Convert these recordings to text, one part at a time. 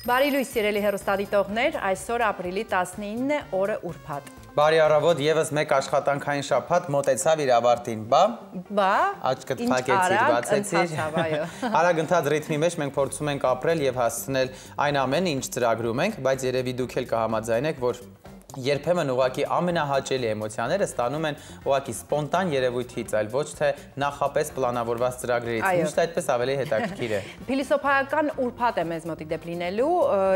Բարի լույս սիրելի հեռուստադիտողներ, այսօր ապրիլի 19-ն է, օրը ուրբաթ։ Բարի առավոտ, եւս մեկ աշխատանքային շաբաթ մոտեցավ իր ավարտին, բա։ Աչքդ փակեցիր, բացեցիր։ Արագ ընթաց ռիթմի մեջ մենք փորձում ենք ապրել եւ հասցնել այն ամենը, ինչ ծրագրում ենք, բայց երևի դուք էլ կհամաձայնեք, որ երբեմն ուղղակի ամենահաճելի էմոցիաները ստանում են ուղղակի սպոնտան երևույթից, այլ ոչ թե նախապես պլանավորված ծրագրերից։ Միշտ այդպես ավելի հետաքրքիր է։ Փիլիսոփայական ուրբաթ է մեզ մոտ իդեպ լինելու,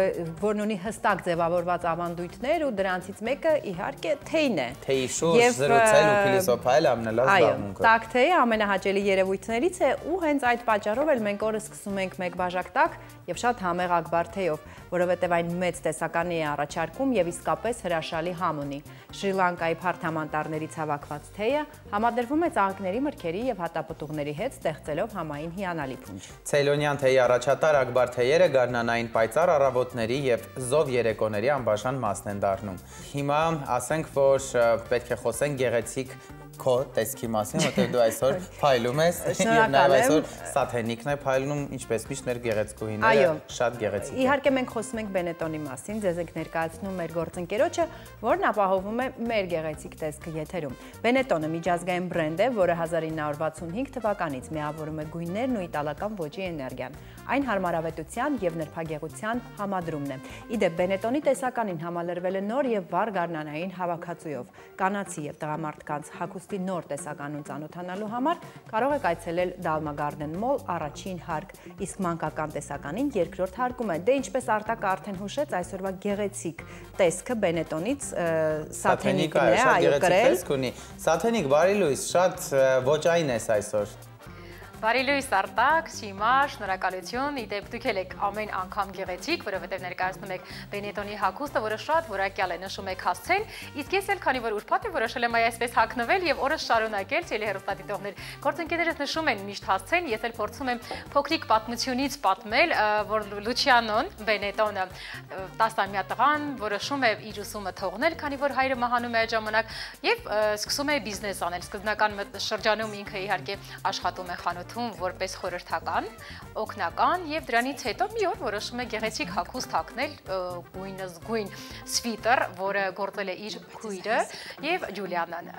որն ունի հստակ ձևավորված ավանդույթներ ու դրանցից մեկը իհարկե թեյն է։ Թեյի շուրջ զրուցել ու փիլիսոփայել ամենալավ զբաղմունքը։ Տաք թեյը ամենահաճելի երևույթներից է ու հենց այդ պատճառով էլ մենք օրը սկսում ենք մեկ բաժակ տաք եւ շատ համեղակբար թեյով, որովհետեւ այն մեծ տեսականի է առաջարկում եւ իսկապես հրաշալի համ ունի։ Շրի Լանկայի փարթամանտառներից հավաքված թեյը համադրվում է ծաղիկների, մրգերի եւ հատապտուղների հետ, ստեղծելով համային հիանալի փունջ։ Ցեյլոնյան թեյի առաջատար ակբար թեյերը գարնանային պայծառ առավոտների եւ զով երեկոների անբաժան մասն են դառնում։ Հիմա ասենք, որ պետք է խոսենք գեղեցիկ քո տեսքի մասին, որտեղ դու այսօր փայլում ես եւ նաեւ այսօր սաթենիկն է փայլում, ինչպես միշտ մեր գեղեցկուհիները շատ գեղեցիկ են։ Իհարկե մենք խոսում ենք Բենետոնի մասին, ձեզ ենք ներկայացնում մեր գործընկերոջը, որն ապահովում է մեր գեղեցիկ տեսքը եթերում։ Բենետոնը միջազգային բրենդ է, որը 1965 թվականից միավորում է գույներն ու իտալական ոճի էներգիան։ Այն հարմարավետության եւ նրբագեղության համադրումն է։ Իդեպ Բենետոնի տեսականին համալրվել է նոր եւ վառ գարնանային հավաքածուով։ Կանացի եւ տղամարդկանց հագուստի նոր տեսականուն ծանոթանալու համար կարող եք այցելել Dalma Garden Mall առաջին հարկ, իսկ մանկական տեսականին երկրորդ հարկում է։ Դե ինչպես Արտակը արդեն հուշեց, այսօրվա գեղեցիկ տեսքը Բենետոնից սաթենիկն է, այո, կրել։ Սաթենիկ, բարի լույս, շատ ոճային ես այսօր։ Բարի լույս Արտակ, Շիմա, շնորհակալություն, իդեպ դուք եք ամեն անգամ գեղեցիկ, որովհետև ներկայացնում եք Բենետոնի հագուստը, որը շատ որակյալ է, նշում եք հասցեն, իսկ ես էլ քանի որ ուրբաթ է որոշել եմ այսպես հագնվել եւ օրը շարունակել, ցելի հեռուստադիտողներ, գործընկերներս նշում են միշտ հասցեն, ես էլ փորձում եմ փոքրիկ պատմությունից պատմել, որ Լուչիանոն Բենետոնը 10-ամյա տղան որոշում է իր ուսումը թողնել, քանի որ հայրը մահանում է այդ ժամանակ եւ սկսում է բիզնես անել։ Սկզբնական շրջանում ինքը իհարկե աշխատում է խանութ որպես խորհրդական, օգնական եւ դրանից հետո մի օր որոշում է գեղեցիկ հագուստ հագնել գույնզգույն սվիտեր, որը գործել է իր քույրը եւ Ջուլիանան։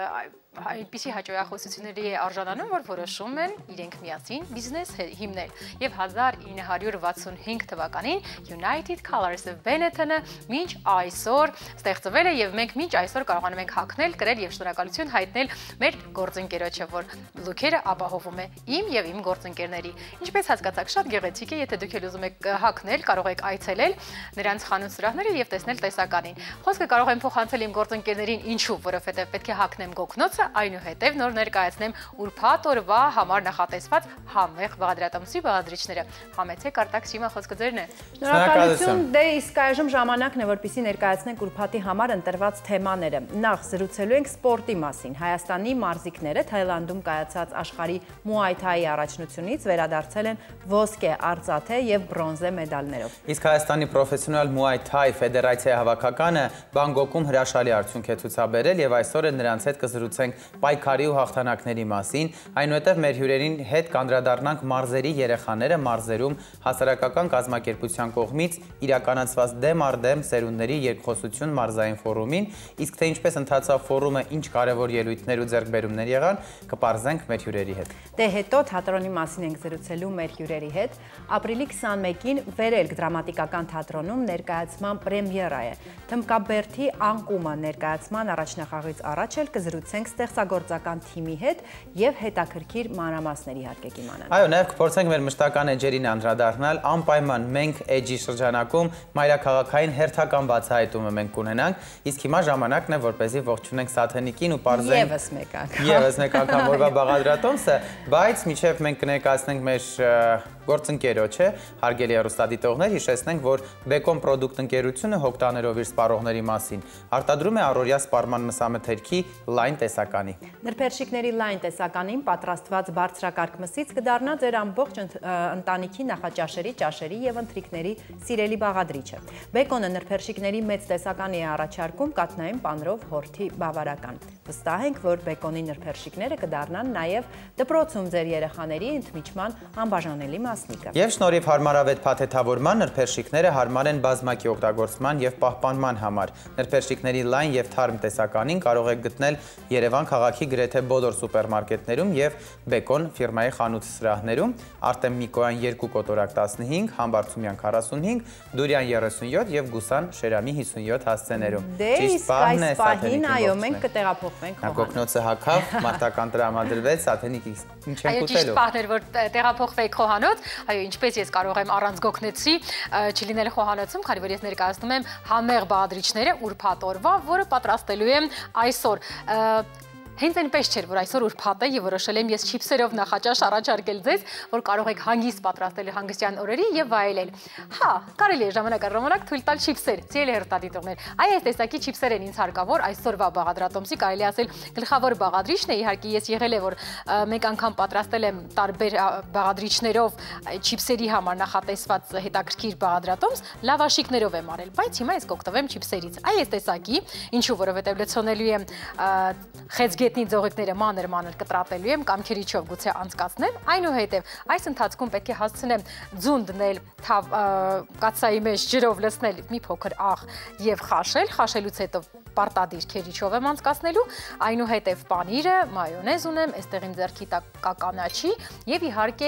Այնպիսի հաջողությունների է արժանանում, որ որոշում են իրենք միասին բիզնես հիմնել եւ 1965 թվականին United Colors Benetton-ը մինչ այսօր ստեղծվել է եւ մենք մինչ այսօր կարողանում ենք հագնել, կրել եւ շնորհակալություն հայտնել մեր գործընկերոջը, որ լուքերը ապահովում է իմ եւ իմ գործընկերների։ Ինչպես հասկացաք, շատ գեղեցիկ է, եթե դուք էլ ուզում եք հագնել, կարող եք այցելել նրանց խանութ սրահները եւ տեսնել տեսականին։ Խոսքը կարող եմ փոխանցել իմ գործընկերներին, ինչու, որովհետեւ պետք է հագնեմ գոգնոցը, այնուհետև նոր ներկայացնեմ ուրբաթ օրվա համար նախատեսված համեղ բաղադրատոմսի բաղադրիչները։ Համեցեք Արտակ, Շիմա, խոսքը ձերն է։ Շնորհակալություն։ Դե իսկ այժմ ժամանակն է, որպեսզի ներկայացնենք ուրբաթի համար ընտրված թեմաները։ Նախ զրուցելու ենք սպորտի մասին։ Հայաստանի մարզիկները Թայլանդում կայացած աշխարհի Muay Thai առաջնությունից վերադարձել են ոսկե, արծաթե եւ բրոնզե մեդալներով։ Իսկ Հայաստանի պրոֆեսիոնալ Muay Thai ֆեդերացիայի հավաքականը Բանգկոկում հրաշալի արդյունք է ցուցաբերել եւ այսօր նրանց հետ կզրուցենք պայքարի ու հաղթանակների մասին, այնուհետև մեր հյուրերին հետ կանդրադառնանք մարզերի երեխաները մարզերում հասարակական կազմակերպության կողմից իրականացված դեմ առ դեմ սերունդների երկխոսություն մարզային ֆորումին, իսկ թե ինչպես ընթացավ ֆորումը, ինչ կարևոր ելույթներ ու ձեռքբերումներ եղան, կպարզենք մեր հյուրերի հետ։ Դե հետո թատրոնի մասին ենք զրուցելու մեր հյուրերի հետ։ Ապրիլի 21-ին Վերելք դրամատիկական թատրոնում ներկայացման պրեմիերա է։ Թմկաբերդի անկումը ներկայացման առաջնախաղից առաջ էլ կզրուցենք ստեղծագործական թիմի հետ եւ հետաքրքիր մանրամասներ իհարկե կիմանանք։ Այո, նաեւ կփորձենք մեր մշտական էջերին անդրադառնալ, անպայման մենք էջի շրջանակում մայրաքաղաքային հերթական բացահայտումը մենք կունենանք, իսկ հիմա ժամանակն է, որպեսզի ողջունենք Սաթենիկին ու պարզենք եւս մեկ անգամ օրվա բաղադրատոմսը, բայց մինչեւ մենք կներկայացնենք մեր գործընկերոջը, հարգելի հեռուստադիտողներ, հիշեցնենք, որ Բեկոն Պրոդուկտ ընկերությունը հոգտաներով իր սպառողների մասին արտադրում է առօրյա սպառման մսամթերքի լայն տեսակ տեսականի։ Նրբերշիկների լայն տեսականին պատրաստված բարձրակարգ մսից կդառնա ձեր ամբողջ ընտանիքի նախաճաշերի, ճաշերի եւ ընթրիքների սիրելի բաղադրիչը։ Բեկոնը նրբերշիկների մեծ տեսականի է առաջարկում կաթնային պանրով հորթի բավարական։ Վստահ ենք, որ բեկոնի նրբերշիկները կդառնան նաեւ դպրոցում ձեր երեխաների ընդմիջման անբաժանելի մասնիկը։ Եվ շնորհիվ հարմարավետ փաթեթավորման նրբերշիկները հարմար են բազմակի օգտագործման եւ պահպանման համար։ Նրբերշիկների լայն եւ թարմ տեսականին կարող եք գտնել Երևան քաղաքի գրեթե բոլոր սուպերմարկետներում եւ Բեկոն ֆիրմայի խանութ սրահներում, Արտեմ Միկոյան 2 կոտորակ 15, Համբարձումյան 45, Դուրյան 37 եւ Գուսան Շերամի 57 հասցեներում։ Ճիշտ պահն է Սաթենիկին, այո, մենք կտեղափոխվենք խոհանոց։ Կոկնոցը հագավ, մարտական տրամադրվեց, Սաթենիկ ինչ ենք ուտելու։ Ճիշտ պահն էր, որ տեղափոխվեք խոհանոց, այո, ինչպես ես կարող եմ առանց գոքնեցի չլինել խոհանոցում, քանի որ ես ներկայացնում եմ համեղ բաղադրիչները ուրբաթ օրվա, որը պատրաստելու եմ այսօր։ Հենց այնպես չէր, որ այսօր ուրբաթ է եւ որոշել եմ ես չիփսերով նախաճաշ առաջարկել ձեզ, որ կարող եք հանգիստ պատրաստել հանգստյան օրերի եւ վայելել։ Հա, կարելի է ժամանակ առ ժամանակ թույլ տալ չիփսեր, ցիելի հերթադիտողներ։ Այս տեսակի չիփսեր են ինձ հարկավոր այսօրվա բաղադրատոմսի, կարելի ասել գլխավոր բաղադրիչն է, իհարկե ես եղել է, որ մեկ անգամ պատրաստել եմ տարբեր բաղադրիչներով չիփսերի համար նախատեսված հետաքրքիր բաղադրատոմս, լավաշիկներով եմ արել, բայց հիմա ես կօգտվեմ չիփսերից։ Այս տեսակի, ինչու, որովհետեւ լցոնելու եմ խեցգետնի ձողիկները մանր կտրատելու եմ կամ քերիչով գուցե անցկացնեմ, այնուհետև այս ընթացքում պետք է հասցնեմ ձուն դնել կաթսայի մեջ ջրով լցնել մի փոքր աղ եւ խաշելուց հետո պարտադիր քերիչով եմ անցկացնելու, այնուհետև պանիրը, մայոնեզ ունեմ, այստեղ իմ ձեռքի տակ կանաչի եւ իհարկե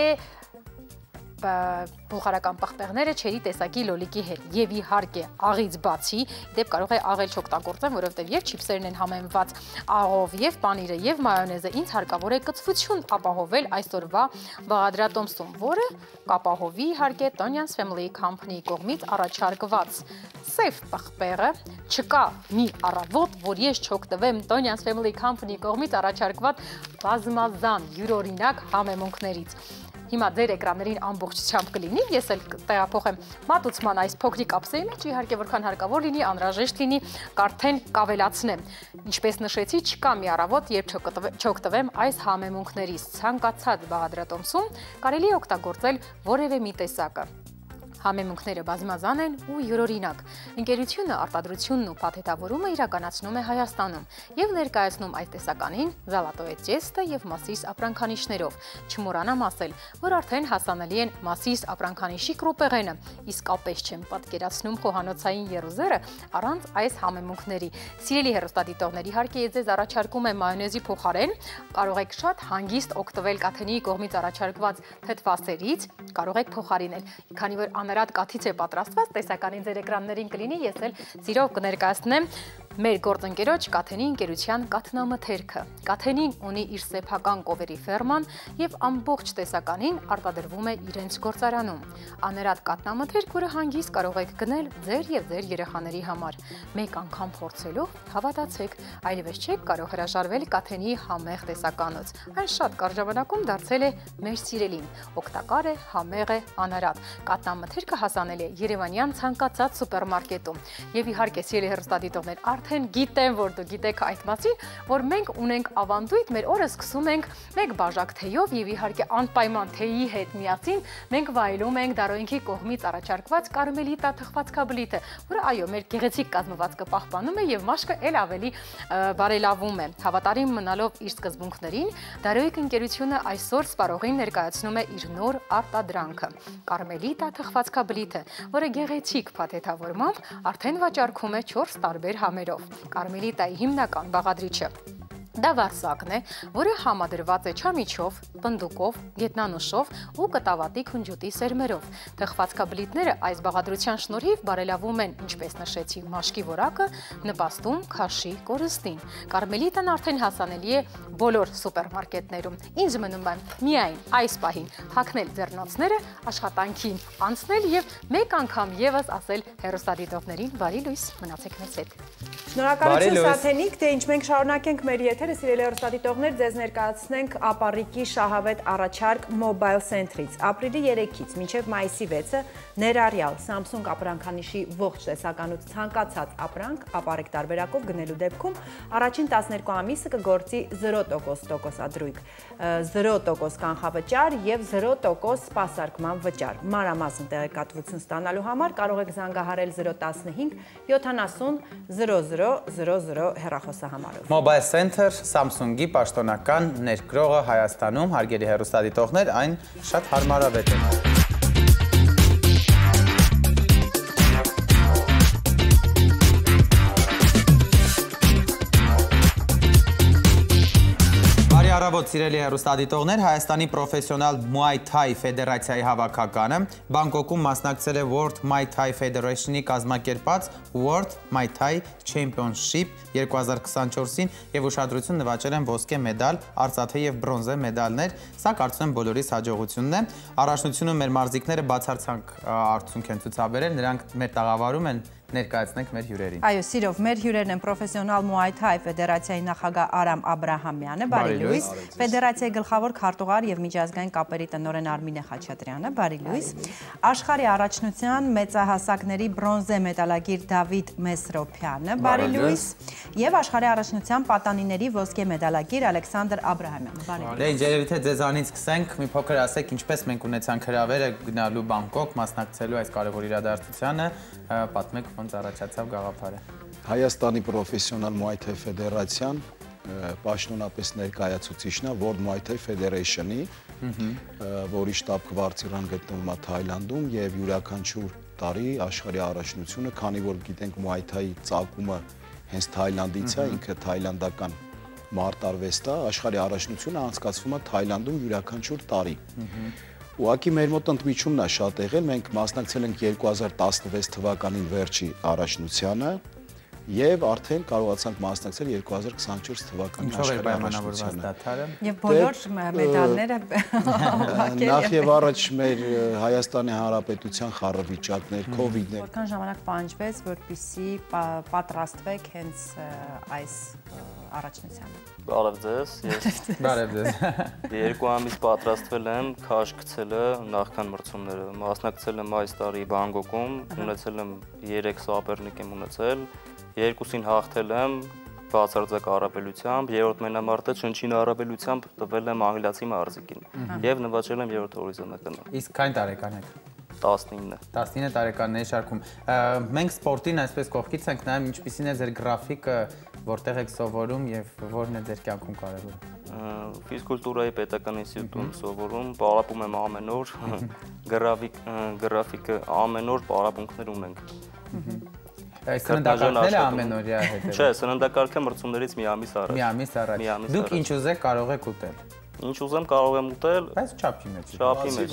բուլղարական պղպեղները չերի տեսակի լոլիկի հետ եւ իհարկե աղից բացի դեպ կարող է աղել չօգտագործեմ, որովհետեւ եւ չիփսերն են համեմված աղով եւ պանիրը եւ մայոնեզը ինձ հարկավոր է կծվություն ապահովել այսօրվա բաղադրատոմսում, որը կապահովի իհարկե Tonian's Family Company կողմից առաջարկված սև պղպեղը, չկա մի առավոտ, որ ես չօգտվեմ Tonian's Family Company կողմից առաջարկված բազմազան յուրօրինակ համեմունքներից։ Հիմա ձեր էկրաններին ամբողջությամբ կլինի, ես էլ տեղափոխեմ մատուցման այս փոքրիկ ափսեի մեջ, իհարկե որքան հարկավոր լինի, անհրաժեշտ լինի, կարթեն կավելացնեմ։ Ինչպես նշեցի, չկա մի առավոտ, երբ չօգտվեմ այս համեմունքներից։ Ցանկացած բաղադրատոմսում կարելի է օգտագործել որևէ մի տեսակը։ Համեմունքները բազմազան են ու յուրօրինակ։ Ընկերությունը արտադրությունն ու փաթեթավորումը իրականացնում է Հայաստանում եւ ներկայացնում այս տեսականին Zalatoe Tiesto եւ Մասիս ապրանքանիշներով։ Չմոռանամ ասել, որ արդեն հասանելի են Մասիս ապրանքանիշի կրոպեղենը, իսկապես չեմ պատկերացնում խոհանոցային եռուզերը առանց այս համեմունքների։ Սիրելի հեռուստադիտողներ, իհարկե ես ձեզ առաջարկում եմ մայոնեզի փոխարեն, կարող եք շատ հանգիստ օգտվել Կաթենիի կողմից առաջարկված թթվասերից, կարող եք փոխարինել, քանի որ անարատ կաթից է պատրաստված, տեսականին ձեր էկրաններին կլինի, ես էլ սիրով կներկայացնեմ մեր գործընկերոջ Կաթենի ընկերության կաթնամթերքը։ Կաթենին ունի իր սեփական կովերի ֆերման եւ ամբողջ տեսականին արտադրվում է իրենց գործարանում։ Անարատ կաթնամթերք, որը հանգիստ կարող եք գնել ձեր եւ ձեր երեխաների համար։ Մեկ անգամ փորձելով, հավատացեք, այլևս չեք կարող հրաժարվել Կաթենի համեղ տեսականոց։ Այն շատ կարճ ժամանակում դարձել է մեր սիրելին։ Օգտակար է, համեղ է, անարատ։ Կաթնամթերքը հասանելի է Երևանյան ցանկացած սուպերմարկետում։ Եվ իհարկե, սիրելի հեռուստադիտողներ, արդեն գիտեմ, որ դուք գիտեք այդ մասին, որ մենք ունենք ավանդույթ, մեր օրը սկսում ենք մեկ բաժակ թեյով եւ իհարկե անպայման թեյի հետ միասին մենք վայելում ենք Դարոյինքի կողմից առաջարկված կարմելիտա թխվածքաբլիթը, որը այո, մեր գեղեցիկ կազմվածքը պահպանում է եւ մաշկը ել ավելի բարելավում է։ Հավատարիմ մնալով իր սկզբունքներին, Դարոյիկ ընկերությունը այսօր սպառողին ներկայացնում է իր նոր արտադրանքը՝ կարմելիտա թխվածքաբլիթը, որը գեղեցիկ փաթեթավորմամբ արդեն վաճառքում է 4 տարբեր համերով։ Կարմելիտայի հիմնական բաղադրիչը դա վարսակն է, որը համադրված է չամիչով, պնդուկով, գետնանուշով ու կտավատի քունջուտի սերմերով։ Թխվածքաբլիթները այս բաղադրության շնորհիվ բարելավում են, ինչպես նշեցի, մաշկի որակը, նպաստում քաշի կորստին։ Կարմելիտան արդեն հասանելի է բոլոր սուպերմարկետներում։ Ինձ մնում է միայն այս պահին հագնել ձեռնոցները, աշխատանքին անցնել եւ մեկ անգամ եւս ասել հեռուստադիտողներին բարի լույս, մնացեք մեզ հետ։ Շնորհակալություն Սաթենիկ, դե ինչ մենք շարունակենք մեր եթերը, սիրելի հեռուստադիտողներ, ձեզ ներկայացնենք ապառիկի շահավետ առաջարկ Mobile Center-ից։ Ապրիլի 3-ից մինչև մայիսի 6-ը ներառյալ Samsung ապրանքանիշի ողջ տեսականուց ցանկացած ապրանք ապառիկ տարբերակով գնելու դեպքում առաջին 12 ամիսը կգործի 0% տոկոսադրույք, 0% կանխավճար եւ 0% սպասարկման վճար։ Մանրամասն տեղեկատվություն ստանալու համար կարող եք զանգահարել 015 70 0000 հեռախոսահամարով։ Mobile Center Samsung-ի պաշտոնական ներկրողը Հայաստանում, հարգելի հեռուստադիտողներ, այն շատ հարմարավետ է։ Առավոտ սիրելի հեռուստադիտողներ, Հայաստանի պրոֆեսիոնալ Muay Thai ֆեդերացիայի հավաքականը Բանգկոկում մասնակցել է World Muay Thai Federation-ի կազմակերպած World Muay Thai Championship 2024-ին եւ ուշադրություն նվաճել են ոսկե մեդալ, արծաթե եւ բրոնզե մեդալներ, սա կարծում եմ բոլորիս հաջողությունն է։ Առաջնությունում մեր մարզիկները բացարձակ արդյունք են ցուցաբերել, նրանք մեր տաղավարում են ներկայացնենք մեր հյուրերին։ Այո, սիրով, մեր հյուրերն են պրոֆեսիոնալ Muay Thai ֆեդերացիայի նախագահ Արամ Աբրահամյանը, բարի լույս, ֆեդերացիայի գլխավոր քարտուղար եւ միջազգային կապերի տնօրեն Արմինե Խաչատրյանը, բարի լույս, աշխարհի առաջնության մեծահասակների բրոնզե մեդալագիր Դավիթ Մեսրոփյանը, բարի լույս, եւ աշխարհի առաջնության պատանիների ոսկե մեդալագիր Ալեքսանդր Աբրահամյանը, բարի լույս։ Դե երևի թե ձեզանից սկսենք, մի փոքր ասեք, ինչպես մենք ունեցանք հրավերը գնալու Բանգկոկ, մասնակցելու այս կարևոր իրադարձությանը, պատմեք ոնց առաջացավ գաղափարը։ Հայաստանի պրոֆեսիոնալ Muay Thai ֆեդերացիան պաշտոնապես ներկայացուցիչն է World Muay Thai Federation-ի, որի շտաբ կվարտիրան գտնվում է Թայլանդում եւ յուրաքանչյուր տարի աշխարհի առաջնությունը, քանի որ գիտենք Muay Thai ծագումը հենց Թայլանդից է, ինքը թայլանդական մարտարվեստ է, աշխարհի առաջնությունը անցկացվում է Թայլանդում յուրաքանչյուր տարի։ Ուղղակի մեր մոտ ընդմիջումն է շատ եղել, մենք մասնակցել ենք 2016 թվականին վերջի առաջնությանը եւ արդեն կարողացանք մասնակցել 2024 թվականի աշխարհի առաջնությանը։ Եվ բոլոր մեդալները նախ եւ առաջ մեր Հայաստանի Հանրապետության խառավիճակներ, COVID-ներ։ Որքան ժամանակ պահանջվեց, որպեսզի պատրաստվեք հենց այս առաջնությանը։ Բարև ձեզ, Բարև ձեզ։ 2 ամիս պատրաստվել եմ, քաշ գցելը նախքան մրցումները, մասնակցել եմ այս տարի Բանգկոկում, ունեցել եմ 3 սոպերնիկ եմ ունեցել, 2-ին հաղթել եմ բացարձակ առավելությամբ, երրորդ մենամարտը չնչին առավելությամբ տվել եմ անգլիացի մարզիկին եւ նվաճել եմ երրորդ հորիզոնականը։ Իսկ քանի տարեկան եք։ 19 տարեկանների շարքում։ Մենք սպորտին այսպես կողքից ենք նայում, ինչպիսին է ձեր գրաֆիկը, որտեղ եք սովորում եւ որն է ձեր կյանքում կարևորը։ Ֆիզկուլտուրայի պետական ինստիտուտում սովորում, պարապում եմ ամեն օր, գրաֆիկը ամեն օր պարապմունքներ ունենք։ Այս սննդակարգները ամենօրյա հետ է։ Չէ, սննդակարգը մրցումներից մի ամիս առաջ։ Մի ամիս առաջ։ Դուք ինչ ուզեք կարող եք ուտել։ Ինչ ուզեմ կարող եմ ուտել, բայց չափի մեջ։ Չափի մեջ։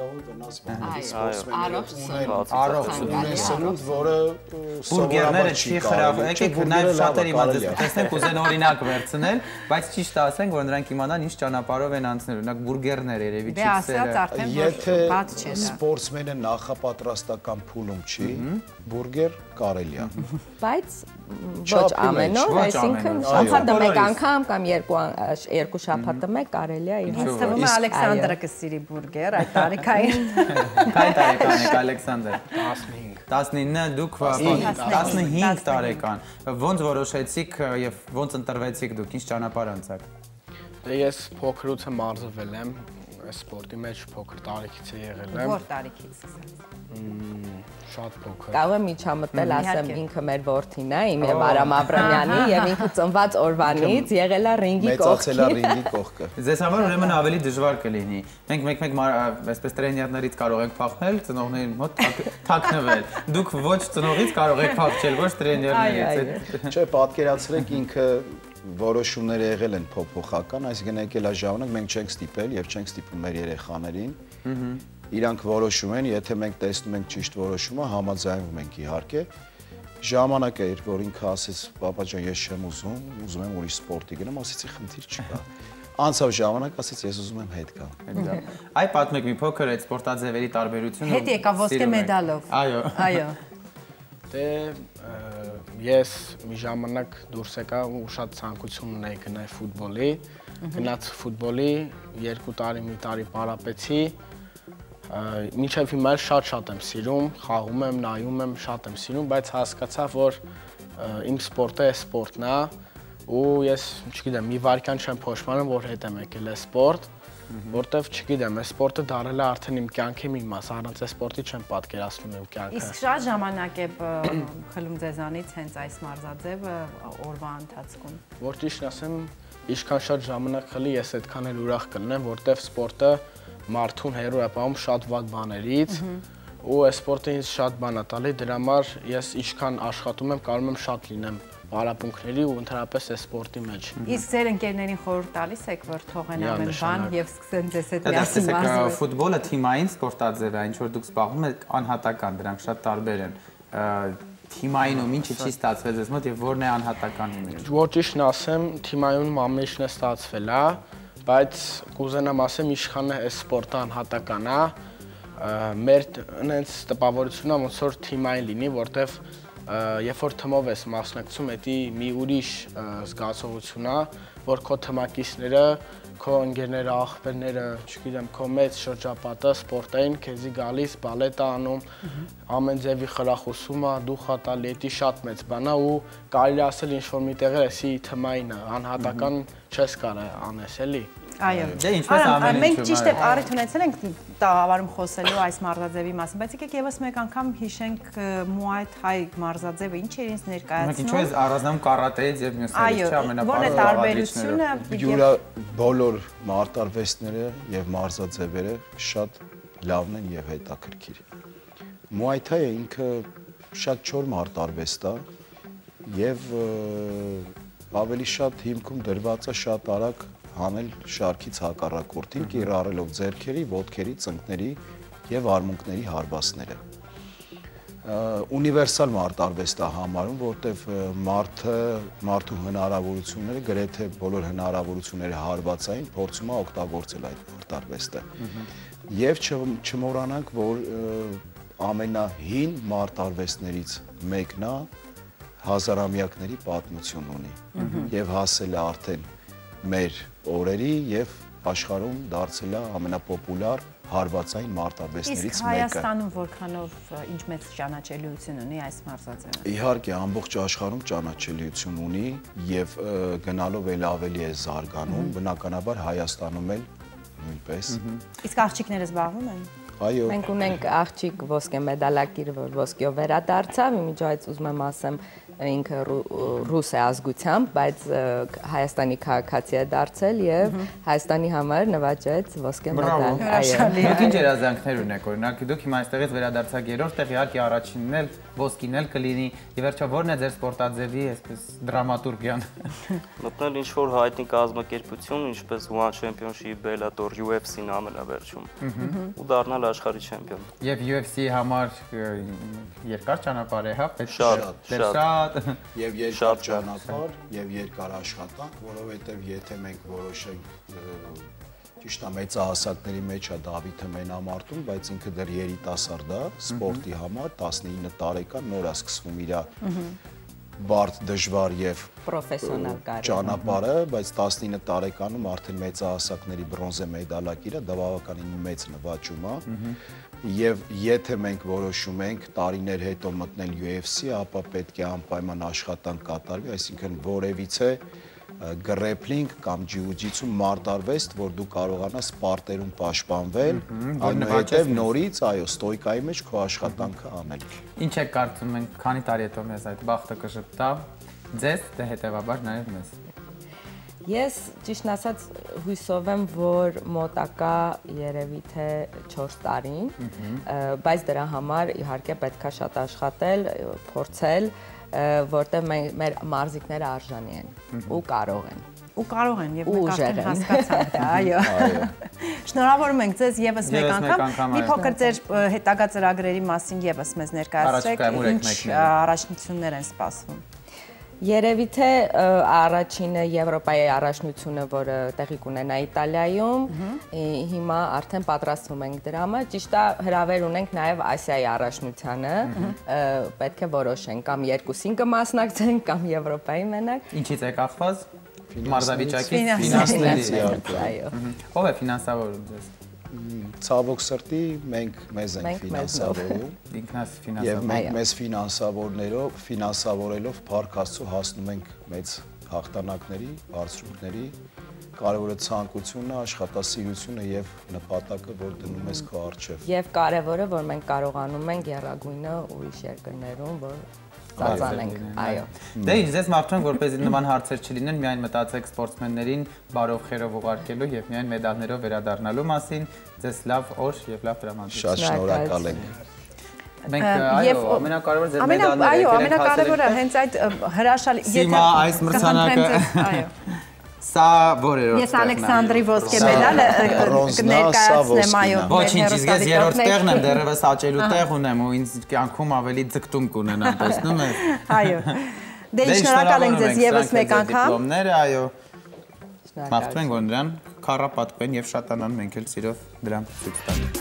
Սնունդ, որը բուրգերները չի խրավում, եկեք նաև շատեր իմացեք, տեսնենք ուզեն օրինակ վերցնել, բայց ճիշտ ասենք, որ նրանք իմանան ինչ ճանապարհով են անցնել, օրինակ բուրգերներ երևի չիքսերը։ Եթե սպորտսմենը նախապատրաստական փուլում չի, բուրգեր կարելի է։ Բայց ոչ ամեն օր, այսինքն շաբաթը մեկ անգամ կամ երկու շաբաթը մեկ կարելի է։ Ինձ թվում է Ալեքսանդրը կսիրի բուրգեր այդ տարիքային։ Քանի տարեկան եք Ալեքսանդր։ 19, դուք 15 տարեկան։ Ոնց որոշեցիք եւ ոնց ընտրվեցիք դուք, ինչ ճանապարհ անցաք։ Դե ես փոքրուց մարզվել եմ, սպորտի մեջ փոքր տարիքից է եղել եմ։ Որ տարիքից սկսած։ Շատ փոքր։ Կարող եմ միջամտել, ասեմ ինքը մեր որդին է, իմ եւ Արամ Աբրամյանի, եւ ինքը ծնված օրվանից եղել է ռինգի կողքին։ Մեծացել է ռինգի կողքը։ Ձեզ համար ուրեմն ավելի դժվար կլինի։ Մենք մեկ-մեկ այսպես տրեներներից կարող ենք փախնել, ծնողների մոտ թաքնվել։ Դուք ոչ ծնողից կարող եք փախչել, ոչ տրեներներից։ Չէ, պատկերացրեք ինքը որոշումներ եղել են փոփոխական, այսինքն եկել է ժամանակ մենք չենք ստիպել եւ չենք ստիպում մեր երեխաներին։ Իրանք որոշում են, եթե մենք տեսնում ենք ճիշտ որոշումը, համաձայնվում ենք իհարկե։ Ժամանակ էր, որ ինքը ասեց, «Պապա ջան, ես չեմ ուզում եմ ուրիշ սպորտի գնամ», ասեցի, «Խնդիր չկա»։ Անցավ ժամանակ, ասեց, «Ես ուզում եմ հետ գալ»։ Այ պատմեք մի փոքր այդ սպորտաձևերի տարբերությունը։ Հետ եկա ոսկե մեդալով։ Այո։ Այո։ Դե ես մի ժամանակ դուրս եկա ու շատ ցանկություն ունեի գնալ ֆուտբոլի, գնաց ֆուտբոլի 2 տարի, մի տարի պարապեցի, մինչև հիմա շատ եմ սիրում, խաղում եմ, նայում եմ, շատ եմ սիրում, բայց հասկացա, որ իմ սպորտը սպորտն է ու ես, չգիտեմ, մի վայրկյան չեմ փոշմանում, որ հետ եմ եկել է սպորտ, որտեվ, չգիտեմ, այս սպորտը դարել է արդեն իմ կյանքի մի մաս, առանց այս սպորտի չեմ պատկերացնում իմ կյանքը։ Իսկ շատ ժամանակ է խլում ձեզանից հենց այս մարզաձևը օրվա ընթացքում։ Որ ճիշտ ասեմ, ինչքան շատ ժամանակ խլի, ես այդքան էլ ուրախ կլինեմ, որտեվ սպորտը մարդուն հեռու է պահում շատ վատ բաներից ու այս սպորտը ինձ շատ բան է տալի, դրա համար ես ինչքան աշխատում եմ, կարում եմ շատ լինեմ պարապմունքների ու ընդհանրապես այս սպորտի մեջ։ Իսկ ձեր ընկերներին խորհուրդ տալիս եք, որ թողեն ամեն բան եւ սկսեն ձեզ հետ միասին մարզվել։ մարզվել։ Ֆուտբոլը թիմային սպորտաձև է, ինչ որ դուք զբաղվում եք անհատական, դրանք շատ տարբեր են։ Թիմայինում ինչը չի ստացվել ձեզ մոտ եւ որն է անհատականի մեջ։ Որ ճիշտն ասեմ, թիմայինում ամենիշն է ստացվել է, բայց կուզենամ ասեմ, ինչքան է այս սպորտը անհատական է, մեր այնց տպավորությունը ոնց որ թիմային լինի, որտեվ երբ որ թմով ես մասնակցում, դա մի ուրիշ զգացողություն է, որ քո թմակիցները, քո ընկերները, աղբերները, չգիտեմ, քո մեծ շրջապատը սպորտային քեզի գալիս, բալետ է անում, ամեն ձևի խրախուսում է, դուխ է տալի, դա շատ մեծ բան է ու կարելի է ասել ինչ որ մի տեղեր էսի թմային է, անհատական չես կարող անես, էլի։ Այո։ Դե ինչպես ամեն մենք ճիշտ է առիթ ունեցել ենք տաղավարում խոսելու այս մարզաձևի մասին, բայց եկեք եւս մեկ անգամ հիշենք Muay Thai մարզաձևը ինչ էր ինձ ներկայացնում։ Ինչու է առանձնանում կարատեից եւ մյուսներից, չէ՞, ամենապարզ տարբերությունը։ Յուրա բոլոր մարտարվեստները եւ մարզաձևերը շատ լավն են եւ հետաքրքիր։ Muay Thai-ը ինքը շատ չոր մարտարվեստ է եւ ավելի շատ հիմքում դրված է շատ արագ հանել շարքից հակառակորդին, կիրառելով ձեռքերի, ոտքերի, ծնկների եւ արմունկների հարվածները։ Ունիվերսալ մարտարվեստ է համարում, որտեվ մարդու հնարավորությունները, գրեթե բոլոր հնարավորությունները հարվածային, փորձում է օգտագործել այդ մարտարվեստը։ Եվ չմոռանանք, որ ամենահին մարտարվեստներից մեկն է, հազարամյակների պատմություն ունի եւ հասել է արդեն մեր օրերի եւ աշխարհում դարձել է ամենապոպուլար հարվածային մարտարվեստներից մեկը։ Իսկ Հայաստանում որքանով ինչ մեծ ճանաչելիություն ունի այս մարզաձևը։ Իհարկե, ամբողջ աշխարհում ճանաչելիություն ունի եւ գնալով էլ ավելի է զարգանում, բնականաբար Հայաստանում էլ նույնպես։ Իսկ աղջիկները զբաղվում են։ Այո։ Մենք ունենք աղջիկ ոսկե մեդալակիր, որ ոսկեով վերադարձավ, իմիջայից ուզում եմ ասեմ ինքը ռուս է ազգությամբ, բայց Հայաստանի քաղաքացի է դարձել եւ Հայաստանի համար նվաճեց ոսկե մեդալ։ Դուք ինչ երազանքներ ունեք, օրինակ դուք հիմա այստեղից վերադարձաք երրորդ տեղ, իհարկե առաջինն էլ ոսկին էլ կլինի, եւ վերջը ո՞րն է ձեր սպորտաձևի այսպես դրամատուրգիան։ Մտնել ինչ որ հայտնի կազմակերպություն, ինչպես One Championship, Bellator, UFC-ն ամենավերջում ու դառնալ աշխարհի չեմպիոն։ Եվ UFC-ի համար երկար ճանապարհ է, հա, պետք է շատ եւ երկար ճանապարհ եւ երկար աշխատանք, որովհետեւ եթե մենք որոշենք ճիշտ է մեծահասակների մեջ է Դավիթը մենամարտում, բայց ինքը դեռ երիտասարդ է սպորտի համար, 19 տարեկան, նոր է սկսվում իր բարդ, դժվար եւ պրոֆեսիոնալ ճանապարհը, բայց 19 տարեկանում արդեն մեծահասակների բրոնզե մեդալակիրը դա բավականին մեծ նվաճում է։ Եվ եթե մենք որոշում ենք տարիներ հետո մտնել UFC, ապա պետք է անպայման աշխատանք կատարվի, այսինքն որևիցե գրեփլինգ կամ ջիուջիցու մարտարվեստ, որ դու կարողանաս պարտերում պաշտպանվել, այնուհետև նորից, այո, ստոյկայի մեջ քո աշխատանքը անել։ Ինչ եք կարծում, մենք քանի տարի հետո մեզ այդ բախտը կժպտա ձեզ, դե հետևաբար նաև մեզ։ Ես ճիշտն ասած հույսով եմ, որ մոտակա երևի թե 4 տարին, բայց դրա համար իհարկե պետք է շատ աշխատել, փորձել, որտեղ մեր մարզիկները արժանի են ու կարող են։ Ու կարող են եւ մենք արդեն հասկացանք դա, այո։ Շնորհավորում ենք ձեզ եւս մեկ անգամ։ Մի փոքր ձեր հետագա ծրագրերի մասին եւս մեզ ներկայացրեք, ինչ առաջնություններ են սպասվում։ Երևի թե առաջինը Եվրոպայի առաջնությունը, որը տեղի կունենա Իտալիայում, հիմա արդեն պատրաստվում ենք դրա համար, ճիշտ է հրավեր ունենք նաև Ասիայի առաջնությանը, պետք է որոշենք կամ երկուսին կմասնակցենք կամ Եվրոպայի մենակ։ Ինչից է կախված։ Մարզավիճակից, ֆինանսների, այո։ Ով է ֆինանսավորում ձեզ։ Ցավոք սրտի մենք մեզ ենք ֆինանսավորում։ Ինքնաս Եվ ֆինանսավորում։ մենք մեզ ֆինանսավորելով Փառք Աստծո հասնում ենք մեծ հաղթանակների, բարձրությունների, կարևորը ցանկությունը, աշխատասիրությունը եւ նպատակը, որ դնում ես քո առջև։ Եվ կարևորը, որ մենք կարողանում ենք եռագույնը ուրիշ երկրներում, որ ծածանենք, այո։ Դե ինչ, ձեզ մաղթում ենք, որպեսզի նման հարցեր չլինեն, միայն մտածեք սպորտսմեններին բարով խերով ուղարկելու եւ միայն մեդալներով վերադառնալու մասին, ձեզ լավ օր եւ լավ տրամադրություն։ Շատ շնորհակալ ենք։ Մենք այո, ամենակարևորը ձեր մեդալները այո, ամենակարևորը հենց այդ հրաշալի Հիմա այս մրցանակը այո Սա որերորդ Ես Ալեքսանդրի ոսկե մեդալը կներկայացնեմ, այո։ Ոչինչ, ես երրորդ տեղն եմ, դեռևս աճելու տեղ ունեմ ու ինձ կյանքում ավելի ձգտում կունենամ, տեսնում ես։ Այո։ Դե շնորհակալ ենք ձեզ եւս մեկ անգամ։ Դիպլոմները, այո։ Մաղթում ենք, որ նրան քառապատկվեն եւ շատանան, մենք էլ սիրով դրան ցույց տանք։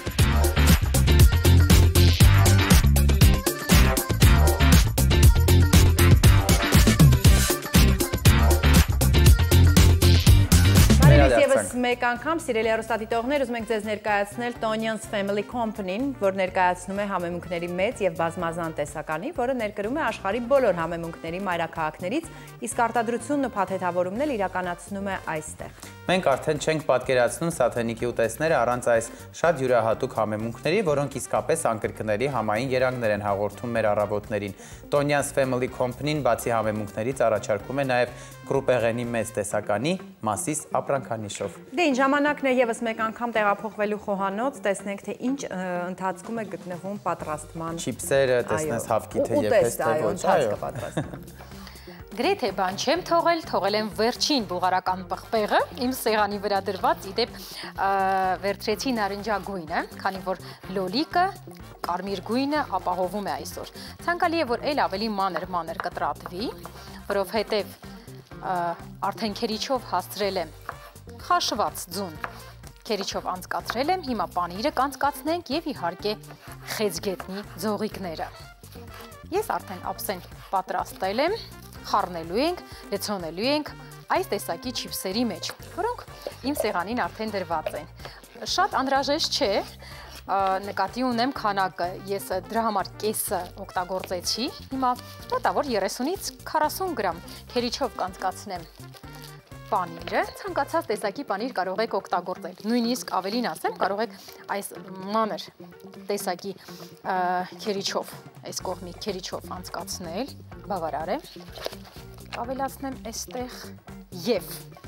Մեկ անգամ, սիրելի հեռուստադիտողներ, ուզում ենք ձեզ ներկայացնել Tonian's Family Company-ն, որ ներկայացնում է համեմունքների մեծ եւ բազմազան տեսականի, որը ներկրում է աշխարհի բոլոր համեմունքների մայրաքաղաքներից, իսկ արտադրությունն ու փաթեթավորումն էլ իրականացնում է այստեղ։ Մենք արդեն չենք պատկերացնում Սաթենիկի ուտեստները առանց այս շատ յուրահատուկ համեմունքների, որոնք իսկապես անկրկնելի համային երանգներ են հաղորդում մեր առավոտներին։ Tonian's Family Company-ն բացի համեմունքներից առաջարկում է նաև կրուպեղենի մեծ տեսականի Մասիս ապրանքանիշով։ Դե ինչ ժամանակն է եւս մեկ անգամ տեղափոխվելու խոհանոց, տեսնենք թե ինչ ընթացքում է գտնվում պատրաստման։ Չիպսերը տեսնես հավքի թե եփես թե ոչ, այո։ Գրեթե բան չեմ թողել եմ վերջին բուլղարական պղպեղը, իմ սեղանի վրա դրված, իդեպ վերցրեցի նարնջագույնը, քանի որ լոլիկը կարմիր գույնը ապահովում է այսօր։ Ցանկալի է, որ էլ ավելի մանր կտրատվի, որովհետև արդեն քերիչով հասցրել եմ խաշված ձուն, քերիչով անցկացրել եմ, հիմա պանիրը կանցկացնենք եւ իհարկե խեցգետնի ձողիկները։ Ես արդեն ափսեն պատրաստել եմ, խառնելու ենք, լցոնելու ենք այս տեսակի չիպսերի մեջ, որոնք իմ սեղանին արդեն դրված են։ Շատ անհրաժեշտ չէ, նկատի ունեմ քանակը, ես դրա համար կեսը օգտագործեցի, հիմա մոտավոր 30-ից 40 գրամ քերիչով կանցկացնեմ պանիրը, ցանկացած տեսակի պանիր կարող եք օգտագործել, նույնիսկ ավելին ասեմ, կարող եք այս մանր տեսակի քերիչով, այս կողմի քերիչով անցկացնել, բավարար է, ավելացնեմ այստեղ եւ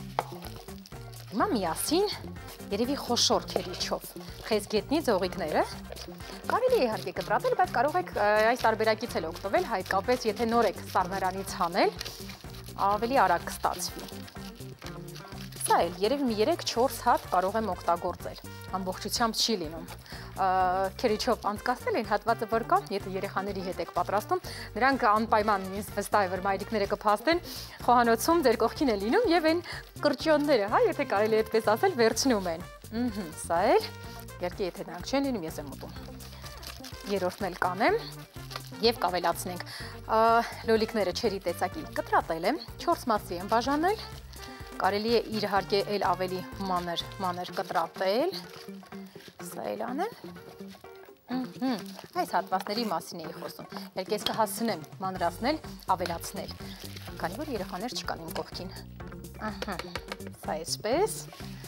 հիմա միասին երևի խոշոր քերիչով խեցգետնի ձողիկները կարելի է իհարկե կտրատել, բայց կարող եք այս տարբերակից էլ օգտվել, հատկապես եթե նոր եք սառնարանից հանել, ավելի արագ կստացվի։ Սա էլ երևի մի 3-4 հատ կարող եմ օգտագործել, ամբողջությամբ չի լինում։ Քերիչով անցկացնել են հատվածը որ կա, եթե երեխաների հետ եք պատրաստում, նրանք անպայման ինձ վստահ է, որ մայրիկները կփաստեն, խոհանոցում ձեր կողքին է լինում եւ այն կրճյոնները, հա, եթե կարելի է այդպես ասել, վերցնում են։ Սա էլ, իհարկե եթե նրանք չեն լինում, ես եմ ուտում։ Երրորդն էլ կանեմ եւ կավելացնենք։ Լոլիկները չերի տեսակի կտրատել եմ, 4 մասի եմ բաժանել։ Կարելի է իհարկե էլ ավելի մանր կտրատել, սա էլ անեմ, այս հատվածների մասին էի խոսում, երկ ես կհասցնեմ մանրացնել, ավելացնել, քանի որ երեխաներ չկան իմ կողքին, սա այսպես,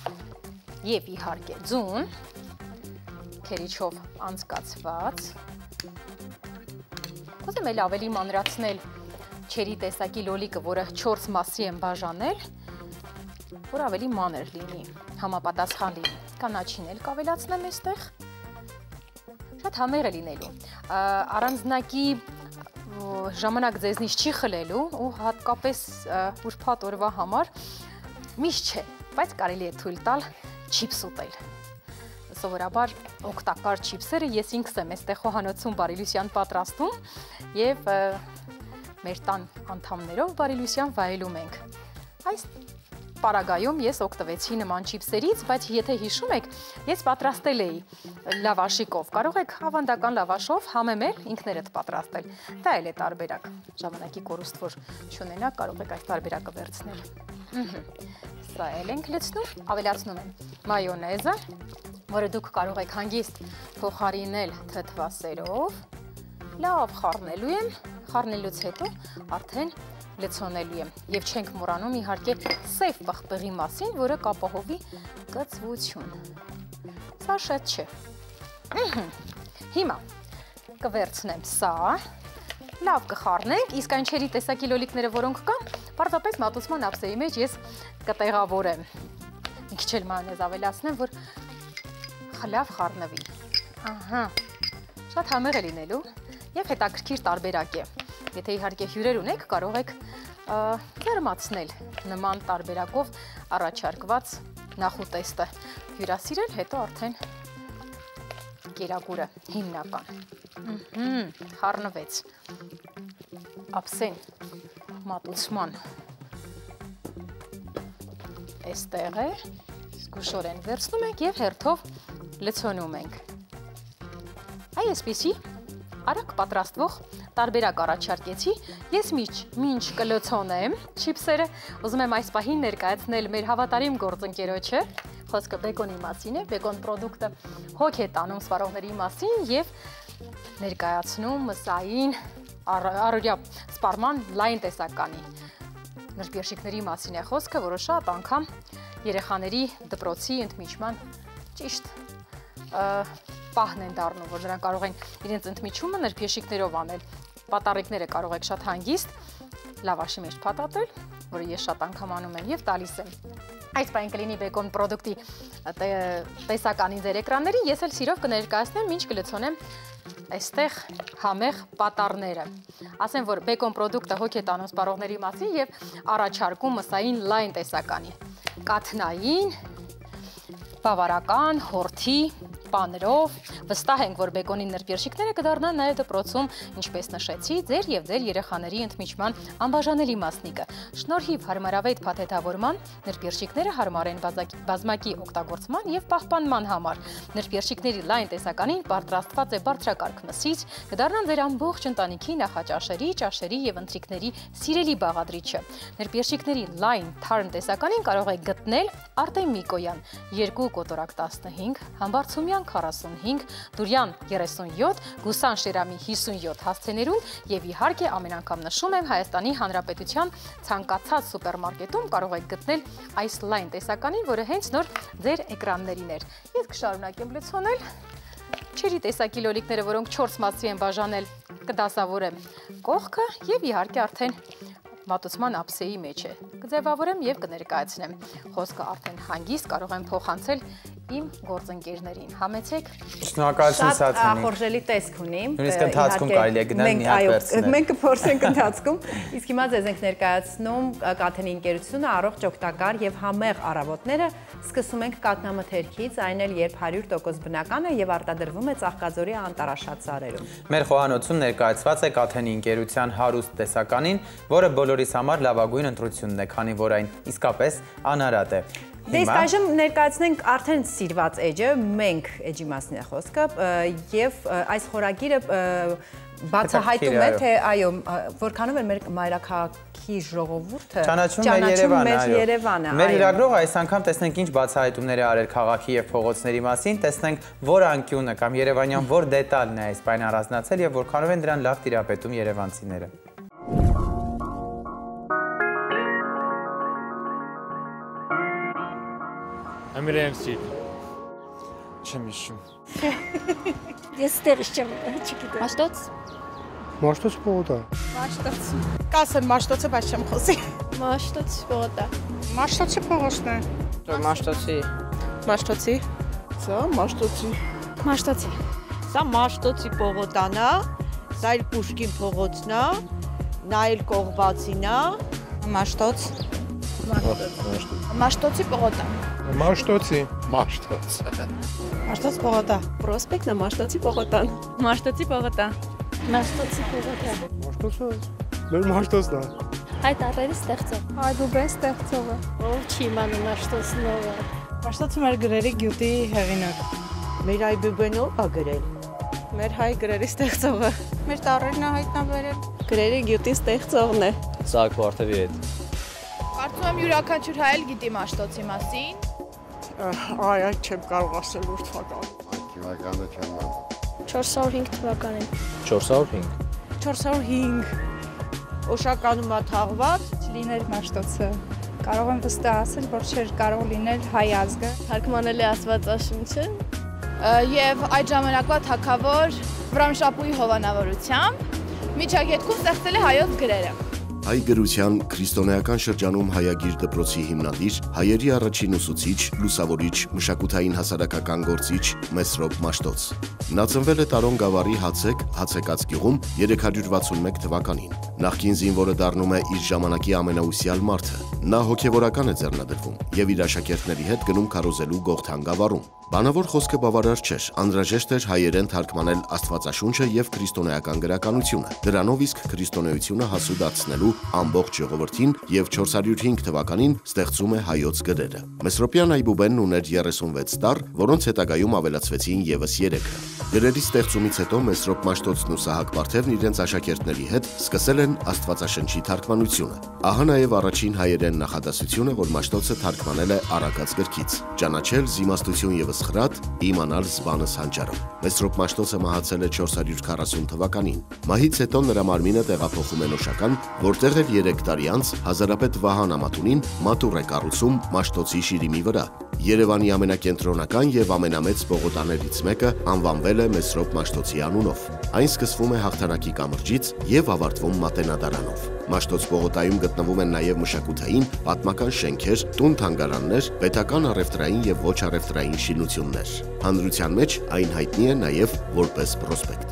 և իհարկե ձուն, քերիչով անցկացված, կուզեմ էլ ավելի մանրացնել չերի տեսակի լոլիկը, որը 4 մասի եմ բաժանել, որ ավելի մանր լինի, համապատասխան լինի, կանաչին էլ կավելացնեմ այստեղ, շատ համեղ է լինելու, առանձնակի ժամանակ ձեզնից չի խլելու ու հատկապես ուրբաթ օրվա համար միշտ չէ, բայց կարելի է թույլ տալ չիպս ուտել, սովորաբար օգտակար չիպսերը ես ինքս եմ այստեղ խոհանոցում Բարիլյուսյան պատրաստում և մեր տան անդամներով բարելույթյան վայելում ենք։ Այս պարագայում ես օգտվեցի նման չիպսերից, բայց եթե հիշում եք, ես պատրաստել էի լավաշիկով։ Կարող եք ավանդական լավաշով համեմել ինքներդ պատրաստել։ Դա էլ է տարբերակ։ Ժամանակի կորուստ որ չունենաք, կարող եք այս տարբերակը վերցնել։ Սա էլ ենք լցնում, ավելացնում եմ մայոնեզը, որը դուք կարող եք հանգիստ փոխարինել թթվասերով։ Լավ խառնելու եմ, խառնելուց հետո արդեն լցոնելու եմ եւ չենք մոռանում իհարկե սև պղպեղի մասին, որը կապահովի կծվություն։ Սա շատ չէ։ Հիմա կվերցնեմ սա, լավ կխառնենք, իսկ այնչերի տեսակի լոլիկները, որոնք կան, պարզապես մատուցման ափսեի մեջ ես կտեղավորեմ։ Մի քիչ էլ մայոնեզ ավելացնեմ, որ լավ խառնվի։ Ահա, շատ համեղ է լինելու եւ հետաքրքիր տարբերակ է։ Եթե իհարկե հյուրեր ունեք, կարող եք կերմացնել նման տարբերակով առաջարկված նախուտեստը հյուրասիրել, հետո արդեն կերակուրը հիմնական։ Խառնվեց։ Ափսեն մատուցման այստեղ է, զգուշորեն վերցնում ենք եւ հերթով լցոնում ենք։ Այսպիսի արագ պատրաստվող տարբերակ առաջարկեցի, ես մինչ կլցոնեմ չիպսերը, ուզում եմ այս պահին ներկայացնել մեր հավատարիմ գործընկերոջը, խոսքը բեկոնի մասին է, բեկոն պրոդուկտը հոգ է տանում սպառողների մասին եւ ներկայացնում մսային առօրյա սպառման լայն տեսականի։ Նրբերշիկների մասին է խոսքը, որը շատ անգամ երեխաների դպրոցի ընդմիջման ճիշտ պահն են դառնում, որ նրանք կարող են իրենց ընդմիջումը նրբերշիկներով անել։ Պատառիկները կարող եք շատ հանգիստ լավաշի մեջ փաթաթել, որը ես շատ անգամ անում եմ եւ տալիս եմ։ Այս պայն կլինի բեկոն պրոդուկտի տեսականին ձեր էկրաններին, ես էլ սիրով կներկայացնեմ, ինչ կլցոնեմ այստեղ համեղ պատառները։ Ասեմ, որ բեկոն պրոդուկտը հոգ է տանում սպառողների մասին եւ առաջարկում մսային լայն տեսականի։ Կաթնային, բավարական, հորթի, պաներով, վստահ ենք, որ բեկոնի նրբերշիկները կդառնան նաև դպրոցում, ինչպես նշեցի, ձեր եւ ձեր երեխաների ընդմիջման անբաժանելի մասնիկը։ Շնորհիվ հարմարավետ փաթեթավորման նրբերշիկները հարմար են բազմակի օգտագործման եւ պահպանման համար։ Նրբերշիկների լայն տեսականին պատրաստված է բարձրակարգ մսից, կդառնան ձեր ամբողջ ընտանիքի նախաճաշերի, ճաշերի եւ ընթրիքների սիրելի բաղադրիչը։ Նրբերշիկների լայն թարմ տեսականին կարող եք գտնել Արտեմ Միկոյան 2 կոտորակ 15, Համբարձումյան 45, Դուրյան 37, Գուսան Շերամի 57 հասցեներում եւ իհարկե ամեն անգամ նշում եմ Հայաստանի Հանրապետության ցանկացած սուպերմարկետում կարող եք գտնել այս լայն տեսականին, որը հենց նոր ձեր էկրաններին էր։ Ես կշարունակեմ լցոնել չերի տեսակի լոլիկները, որոնք 4 մասի են բաժանել, կդասավորեմ կողքը եւ իհարկե արդեն մատուցման ափսեի մեջ է։ Կձևավորեմ եւ կներկայացնեմ։ Խոսքը արդեն հանգիստ կարող եմ փոխանցել իմ գործընկերներին։ Համեցեք։ Շնորհակալություն Սաթանին։ Շատ ախորժելի տեսք ունի։ Նույնիսկ ընթացքում կարելի է գնալ մի հատ վերցնել։ Մենք կփորձենք ընթացքում, իսկ հիմա ձեզ ենք ներկայացնում Կաթենի ընկերությունը առողջ օգտակար եւ համեղ առավոտները։ Սկսում ենք կաթնամթերքից, այն էլ երբ 100% բնական է եւ արտադրվում է Ծաղկաձորի անտարաշատ սարերում։ Մեր խոհանոցում ներկայացված է Կաթենի ընկերության հարուստ տեսականին, որը բոլորիս համար լավագույն ընտրությունն է, քանի որ այն իսկապես անարատ է։ Դե իսկ այժմ ներկայացնենք արդեն սիրված էջը, մենք էջի մասին է խոսքը եւ այս խորագիրը բացահայտում է, թե այո, որքանով է մեր մայրաքաղաքի ժողովուրդը ճանաչում մեր Երևանը։ Մեր լրագրողը այս անգամ տեսնենք ինչ բացահայտումներ է արել քաղաքի եւ փողոցների մասին, տեսնենք որ անկյունը կամ երևանյան որ դետալն է այս բան առանձնացել եւ որքանով են դրան լավ տիրապետում երևանցիները։ Ամիրենցի։ Չեմ հիշում։ Ես ստեղից չեմ, չգիտեմ։ Մաշտոց։ Մաշտոց պողոտա։ Մաշտոց։ Կասեմ մաշտոցը, բայց չեմ խոսի։ Մաշտոց պողոտա։ Մաշտոցի փողոցն է։ Մաշտոցի։ Մաշտոցի։ Սա մաշտոցի։ Մաշտոցի։ Սա Մաշտոցի պողոտան է, սա էլ Պուշկին փողոցն է, նա էլ Կողբացին է։ Մաշտոց։ Մաշտոցի պողոտա։ Մաշտոցի։ Մաշտոց։ Մաշտոց պողոտա։ Պրոսպեկտն է Մաշտոցի պողոտան։ Մաշտոցի պողոտա։ Մաշտոցի պողոտա։ Մաշտոցը։ Մեր Մաշտոցն է։ Այդ առերի ստեղծող։ Այդուբեն ստեղծողը։ Ով չի իմանում Մաշտոցնովը։ Մաշտոցը մեր գրերի գյուտի հեղինակ։ Մեր Այբուբենը ով է գրել։ Մեր հայ գրերի ստեղծողը։ Մեր տառերն է հայտնաբերել։ Գրերի գյուտի ստեղծողն է։ Սարգ Վարդևի հետ։ Կարծում եմ յուրաքանչյուր հայ էլ գիտի Մաշտոցի մասին։ Այդ չեմ կարող ասել որ թվական։ Այդ թվականը չեմ ասել։ 405 թվականին։ 405։ 405 Օշականում է թաղված Լիներ Մաշտոցը։ Կարող եմ վստահ ասել, որ չէր կարող լինել հայ ազգը։ Թարգմանել է Աստվածաշունչը։ Եվ այդ ժամանակվա թագավոր Վրամշապուհի հովանավորությամբ միջագետքում ստեղծել է հայոց գրերը։ Հայ գրության քրիստոնեական շրջանում հայագիր դպրոցի հիմնադիր, հայերի առաջին ուսուցիչ, լուսավորիչ, մշակութային հասարակական գործիչ Մեսրոպ Մաշտոց։ Նա ծնվել է Տարոն գավառի Հացեկաց գյուղում 361 թվականին։ Նախկին զինվորը դառնում է իր ժամանակի ամենաուսյալ մարդը։ Նա հոգևորական է ձեռնադրվում եւ իր աշակերտների հետ գնում քարոզելու Գողթան գավառում։ Բանավոր խոսքը բավարար չէր, անհրաժեշտ էր հայերեն թարգմանել Աստվածաշունչը եւ քրիստոնեական գրականությունը։ Դրանով իսկ քրիստոնեությունը հասու դարձնելու ամբողջ ժողովրդին եւ 405 թվականին ստեղծում է հայոց գրերը։ Մեսրոպյան Այբուբենն ուներ 36 տառ, որոնց հետագայում ավելացվեցին եւս 3-ը։ Գրերի ստեղծումից հետո Մեսրոպ Մաշտոցն ու Սահակ Բարթևն իրենց աշակերտների հետ սկսել են Աստվածաշնչի թարգմանությունը։ Ահա նաեւ առաջին հայերեն նախադասությունը, որ Մաշտոցը թարգմանել է Արաքած գրքից։ Ճանաչել զիմաստություն եւ սխրատ, իմանալ զբանս հանճարով։ Մեսրոպ Մաշտոցը մահացել է 440 թվականին։ Մահից հետո նրա մարմինը տեղափոխում են Օշական, որտեղ էլ 3 տարի անց հազարապետ Վահան Ամատունին մատուռ է կառուցում Մաշտոցի շիրիմի վրա։ Երևանի ամենակենտրոնական եւ ամենամեծ պողոտաներից մեկը անվանվել է Մեսրոպ Մաշտոցի անունով։ Այն սկսվում է Հաղթանակի կամրջից եւ ավարտվում Մատենադարանով։ Մաշտոց պողոտայում գտնվում են նաեւ մշակութային, պատմական շենքեր, տուն-թանգարաններ, պետական առևտրային եւ ոչ առևտրային շինություններ։ Հանրության մեջ այն հայտնի է նաեւ որպես պրոսպեկտ։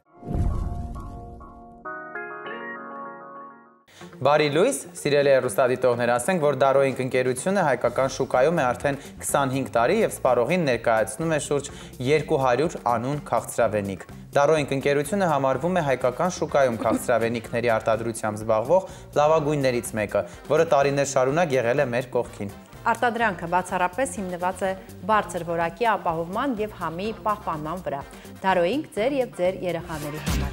Բարի լույս, սիրելի հեռուստադիտողներ, ասենք, որ Դարոինգ ընկերությունը հայկական շուկայում է արդեն 25 տարի եւ սպառողին ներկայացնում է շուրջ 200 անուն քաղցրավենիք։ Դարոինգ ընկերությունը համարվում է հայկական շուկայում քաղցրավենիքների արտադրությամբ զբաղվող լավագույններից մեկը, որը տարիներ շարունակ եղել է մեր կողքին։ Արտադրանքը բացառապես հիմնված է բարձր որակի ապահովման եւ համի պահպանման վրա։ Դարոինգ ձեր եւ ձեր երեխաների համար։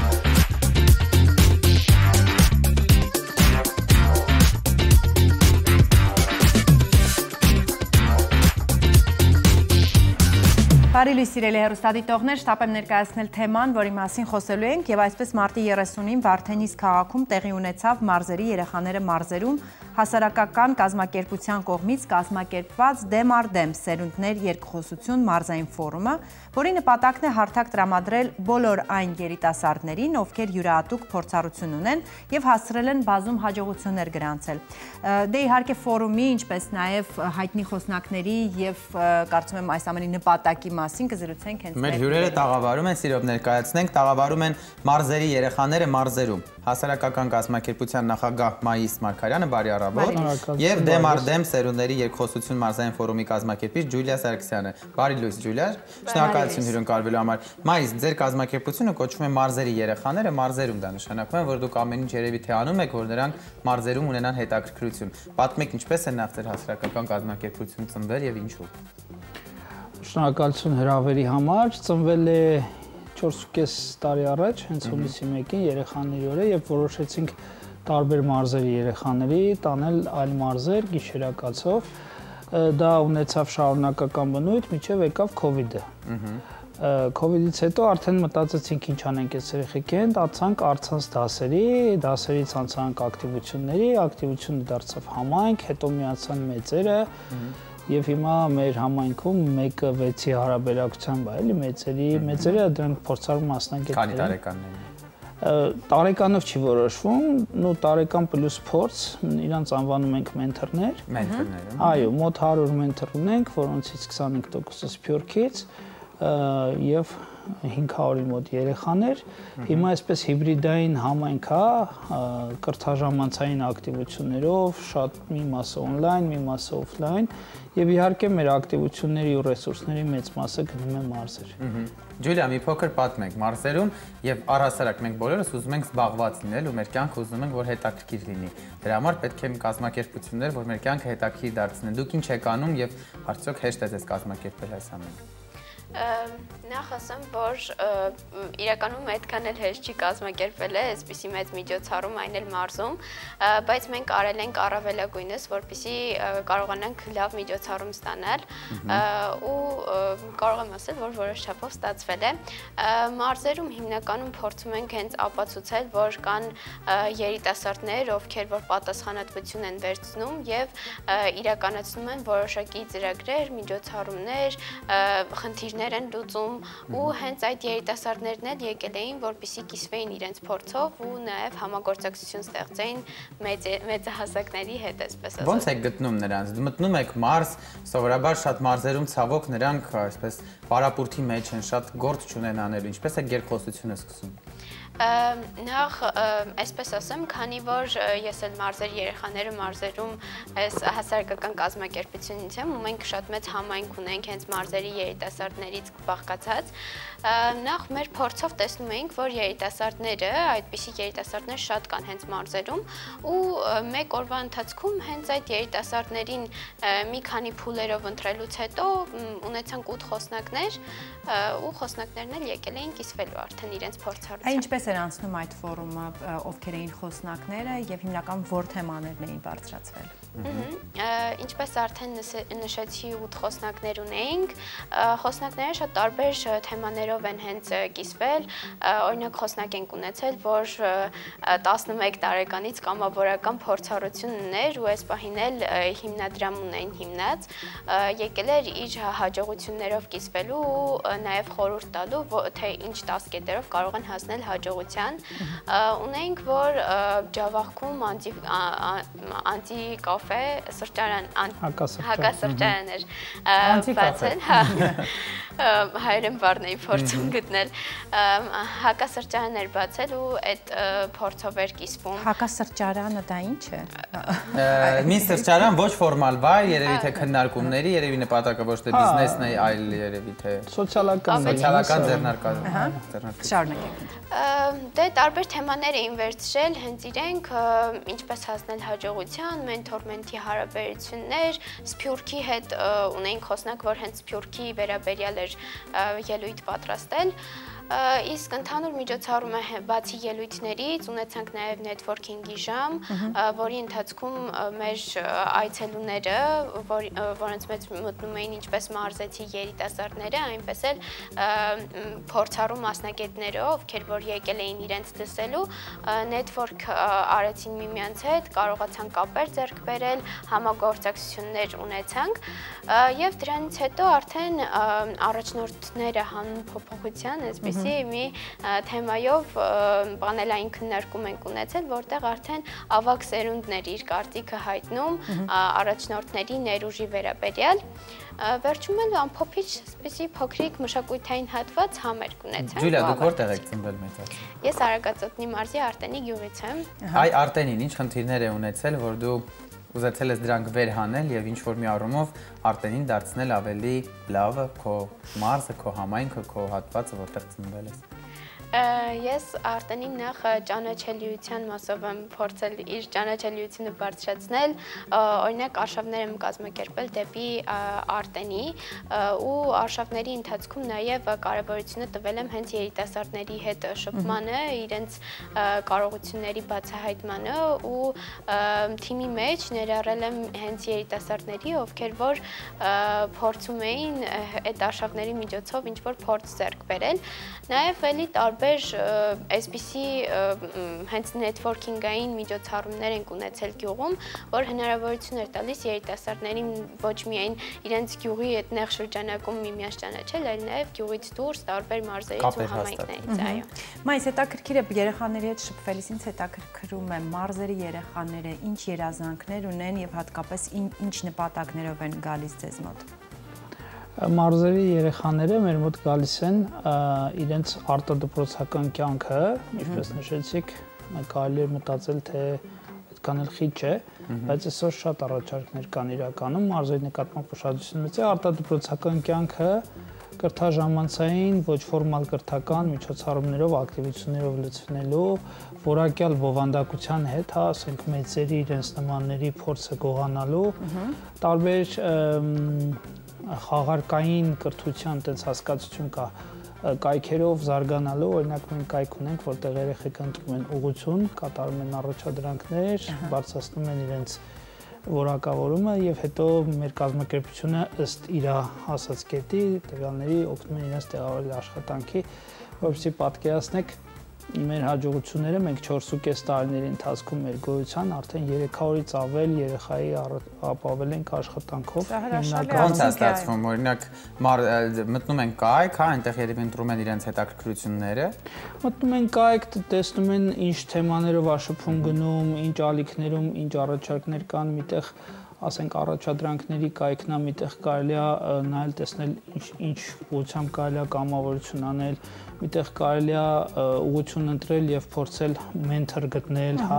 Բարի լույս սիրելի հեռուստադիտողներ, շտապ եմ ներկայացնել թեման, որի մասին խոսելու ենք եւ այսպես մարտի 30-ին Վարդենիս քաղաքում տեղի ունեցավ Մարզերի երեխաները մարզերում հասարակական կազմակերպության կողմից կազմակերպված դեմ առ դեմ սերունդներ երկխոսություն մարզային ֆորումը, որի նպատակն է հարթակ տրամադրել բոլոր այն երիտասարդներին, ովքեր յուրահատուկ փորձառություն ունեն եւ հասցրել են բազում հաջողություններ գրանցել։ Դե իհարկե ֆորումի, ինչպես նաեւ հայտնի խոսնակների եւ կարծում եմ այս ամենի նպատակի մասին կզրուցենք հենց մեր հյուրերը տաղավարում են, սիրով ներկայացնենք, տաղավարում են Մարզերի երեխաները մարզերում։ Հասարակական կազմակերպության նախագահ Մայիս Մարգարյանը, բարի առավոտ, եւ դեմ առ դեմ սերունդների երկխոսություն մարզային ֆորումի կազմակերպիչ Ջուլիա Սարգսյանը։ Բարի լույս, Ջուլիա, շնորհակալություն հյուրընկալվելու համար։ Մայիս, ձեր կազմակերպությունը կոչվում է Մարզերի երեխաները մարզերում, դա նշանակում է, որ դուք ամեն ինչ երևի թե անում եք, որ նրանք մարզերում ունենան հետաքրքրություն։ Պատմեք, ինչպես է նախ ձեր հասարակական կազմակերպությունը ծնվել եւ ինչու։ Շնորհակալություն հրավերի համար, ծնվել է 4.5 տարի առաջ, հենց հուլիսի 1-ին երեխաների օրը, երբ որոշեցինք տարբեր մարզերի երեխաների տանել այլ մարզեր գիշերակացով, դա ունեցավ շարունակական բնույթ, մինչև եկավ Քովիդը։ Քովիդից հետո արդեն մտածեցինք ինչ անենք այս երեխեքին, դարձանք առցանց դասերից անցանք ակտիվությունների, ակտիվությունը դարձավ համայնք, հետո միացան մեծերը, եւ հիմա մեր համայնքում 1-6-ի հարաբերակցությամբ է, էլի մեծերը դրանք փորձառու մասնագետներ։ Քանի տարեկանն են։ Տարեկանով չի որոշվում, նո տարեկան պլյուս փորձ, իրանց անվանում ենք մենթորներ։ Մենթորներ։ Այո, մոտ 100 մենթոր ունենք, որոնցից 25%-ը Սփյուռքից եւ 500-ի մոտ երեխաներ։ Հիմա այսպես հիբրիդային համայնք է, կրթաժամանցային ակտիվություններով, շատ մի մասը on-line, մի մասը offline, եւ իհարկե մեր ակտիվությունների ու ռեսուրսների մեծ մասը գնում է մարզեր։ Ջուլիա, մի փոքր պատմեք մարզերում եւ առհասարակ մենք բոլորս ուզում ենք զբաղված լինել ու մեր կյանքը ուզում ենք որ հետաքրքիր լինի։ Դրա համար պետք է կազմակերպություններ, որ մեր կյանքը հետաքրքիր դարձնեն։ Դուք ինչ եք անում եւ արդյոք հեշտ է ձեզ կազմակերպել այս ամենը։ Նախ ասեմ, որ իրականում այդքան էլ հեշտ չի կազմակերպել է այսպիսի մեծ միջոցառում, այն էլ մարզում, բայց մենք արել ենք առավելագույնս, որպեսզի կարողանանք լավ միջոցառում ստանալ ու կարող եմ ասել, որ որոշ չափով ստացվել է։ Մարզերում հիմնականում փորձում ենք հենց ապացուցել, որ կան երիտասարդներ, ովքեր որ պատասխանատվություն են վերցնում եւ իրականացնում են որոշակի ծրագրեր, միջոցառումներ, խնդիրներ են լուծում ու հենց այդ երիտասարդներն էլ եկել էին, որպեսզի կիսվեին իրենց փորձով ու նաև համագործակցություն ստեղծեին մեծահասակների հետ, այսպես ասած։ Ոնց եք գտնում նրանց։ Մտնում եք մարզ, սովորաբար շատ մարզերում ցավոք նրանք այսպես պարապուրդի մեջ են, շատ գործ չունեն անելու։ Ինչպես է երկխոսությունը սկսում։ Նախ այսպես ասեմ, քանի որ ես էլ մարզեր երեխաները մարզերում այս հասարակական կազմակերպությունից եմ ու մենք շատ մեծ համայնք ունենք հենց մարզերի երիտասարդներից բաղկացած, նախ մեր փորձով տեսնում էինք, որ երիտասարդները, այդպիսի երիտասարդներ շատ կան հենց մարզերում ու մեկ օրվա ընթացքում հենց այդ երիտասարդներին մի քանի փուլերով ընտրելուց հետո ունեցանք 8 խոսնակներ ու խոսնակներն էլ եկել էին կիսվելու արդեն իրենց փորձառությամբ։ Ինչպես էր անցնում այդ ֆորումը, ովքեր էին խոսնակները եւ հիմնական որ թեմաներն էին բարձրացվել։ Ինչպես արդեն նշեցի 8 խոսնակներ ունեինք, խոսնակները շատ տարբեր թեմաներով են հենց կիսվել, օրինակ խոսնակ ենք ունեցել, որ 11 տարեկանից կամավորական փորձառություն ուներ ու այս պահին էլ հիմնադրամ ունեն հիմնած, եկել էր իր հաջողություններով կիսվելու ու նաև խորհուրդ տալու, թե ինչ 10 կետերով կարող են հասնել հաջողության։ Ունենք, որ Ջավախքում անտի-կաֆե սրճարան, հակասրճարան էր բացել, հայերեն բառն էի փորձում գտնել, հակասրճարան էր բացել ու այդ փորձով էր կիսվում։ Հակասրճարանը դա ինչ է։ Մի սրճարան ոչ ֆորմալ վայր, երևի թե քննարկումների, երևի նպատակը ոչ թե բիզնեսն է, այլ երևի թե սոցիալական ձեռնարկատու։ Շարունակեք։ Դե տարբեր թեմաներ էին վերցրել, հենց իրենք ինչպես հասնել հաջողության, մենթոր-մենթի հարաբերություններ, Սփյուռքի հետ ունեինք խոսնակ, որ հենց Սփյուռքի վերաբերյալ էր ելույթ պատրաստել։ Իսկ ընդհանուր միջոցառումը բացի ելույթներից ունեցանք նաև նեթվորքինգի ժամ, որի ընթացքում մեր այցելուները, որոնց մեջ մտնում էին ինչպես մարզեցի երիտասարդները, այնպես էլ փորձառու մասնագետները, ովքեր որ եկել էին իրենց լսելու, նեթվորք արեցին միմյանց հետ, կարողացան կապեր ձեռք բերել, համագործակցություններ ունեցանք եւ դրանից հետո արդեն առաջնորդները հանուն փոփոխության, այսպես մի թեմայով պանելային քննարկում ենք ունեցել, որտեղ արդեն ավագ սերունդն էր իր կարծիքը հայտնում առաջնորդների ներուժի վերաբերյալ։ Վերջում էլ ամփոփիչ այսպիսի փոքրիկ մշակութային հատված համերգ ունեցանք։ Ջուլիա, դուք որտեղ եք ծնվել մեծացել։ Ես Արագածոտնի մարզի Արտենի գյուղից եմ։ Այ Արտենին ինչ խնդիրներ է ունեցել, որ դու ուզեցել ես դրանք վերհանել եւ ինչ որ մի առումով Արտենին դարձնել ավելի լավը, քո մարզը, քո համայնքը, քո հատվածը, որտեղ ծնվել ես։ Ես Արտենին նախ ճանաչելիության մասով եմ փորձել իր ճանաչելիությունը բարձրացնել, օրինակ արշավներ եմ կազմակերպել դեպի Արտենի ու արշավների ընթացքում նաև կարևորությունը տվել եմ հենց երիտասարդների հետ շփմանը, իրենց կարողությունների բացահայտմանը ու թիմի մեջ ներառել եմ հենց երիտասարդների, ովքեր որ փորձում էին այդ արշավների միջոցով ինչ-որ փորձ ձեռք բերել, նաև էլի տարբեր այսպիսի հենց նեթվորքինգային միջոցառումներ ենք ունեցել գյուղում, որ հնարավորություն էր տալիս երիտասարդներին ոչ միայն իրենց գյուղի այդ նեղ շրջանակում միմյանց ճանաչել, այլ նաև գյուղից դուրս տարբեր մարզերից ու համայնքներից, այո։ Մայիս հետաքրքիր է երեխաների հետ շփվելիս, ինձ հետաքրքրում է մարզերի երեխաները ինչ երազանքներ ունեն եւ հատկապես ինչ նպատակներով են գալիս ձեզ մոտ։ Մարզերի երեխաները մեր մոտ գալիս են իրենց արտադպրոցական կյանքը, ինչպես նշեցիք, կարելի է մտածել, թե այդքան էլ խիճ է, բայց այսօր շատ առաջարկներ կան իրականում, մարզերի նկատմամբ ուշադրություն մեծ է, արտադպրոցական կյանքը կրթաժամանցային, ոչ ֆորմալ կրթական միջոցառումներով, ակտիվություններով լցնելու, որակյալ բովանդակության հետ, հա, ասենք մեծերի իրենց նմանների փորձը գողանալու, տարբեր խաղարկային կրթության տենց հասկացություն կա կայքերով զարգանալու, օրինակ մենք կայք ունենք, որտեղ երեխեք ընտրում են ուղղություն, կատարում են առաջադրանքներ, բարձրացնում են իրենց որակավորումը եւ հետո մեր կազմակերպությունը ըստ իր հասած կետի տվյալների օգնում են իրենց տեղավորել աշխատանքի, որովհետեւ պատկերացնեք մեր հաջողությունները մենք 4.5 տարիների ընթացքում մեր գոյության արդեն 300-ից ավել երեխայի ապավել ենք աշխատանքով։ Ոնց է ստացվում, օրինակ մտնում են կայք, հա, այնտեղ երևի ընտրում են իրենց հետաքրքրությունները։ Մտնում են կայք, տեսնում են ինչ թեմաներով աշփում գնում, ինչ ալիքներում, ինչ առաջարկներ կան, միտեղ ասենք առաջադրանքների կայքն է, միտեղ կարելի է նայել տեսնել ինչ ուղղությամբ կարելի է կամավորություն անել, միտեղ կարելի է ուղղություն ընտրել եւ փորձել մենթոր գտնել, հա։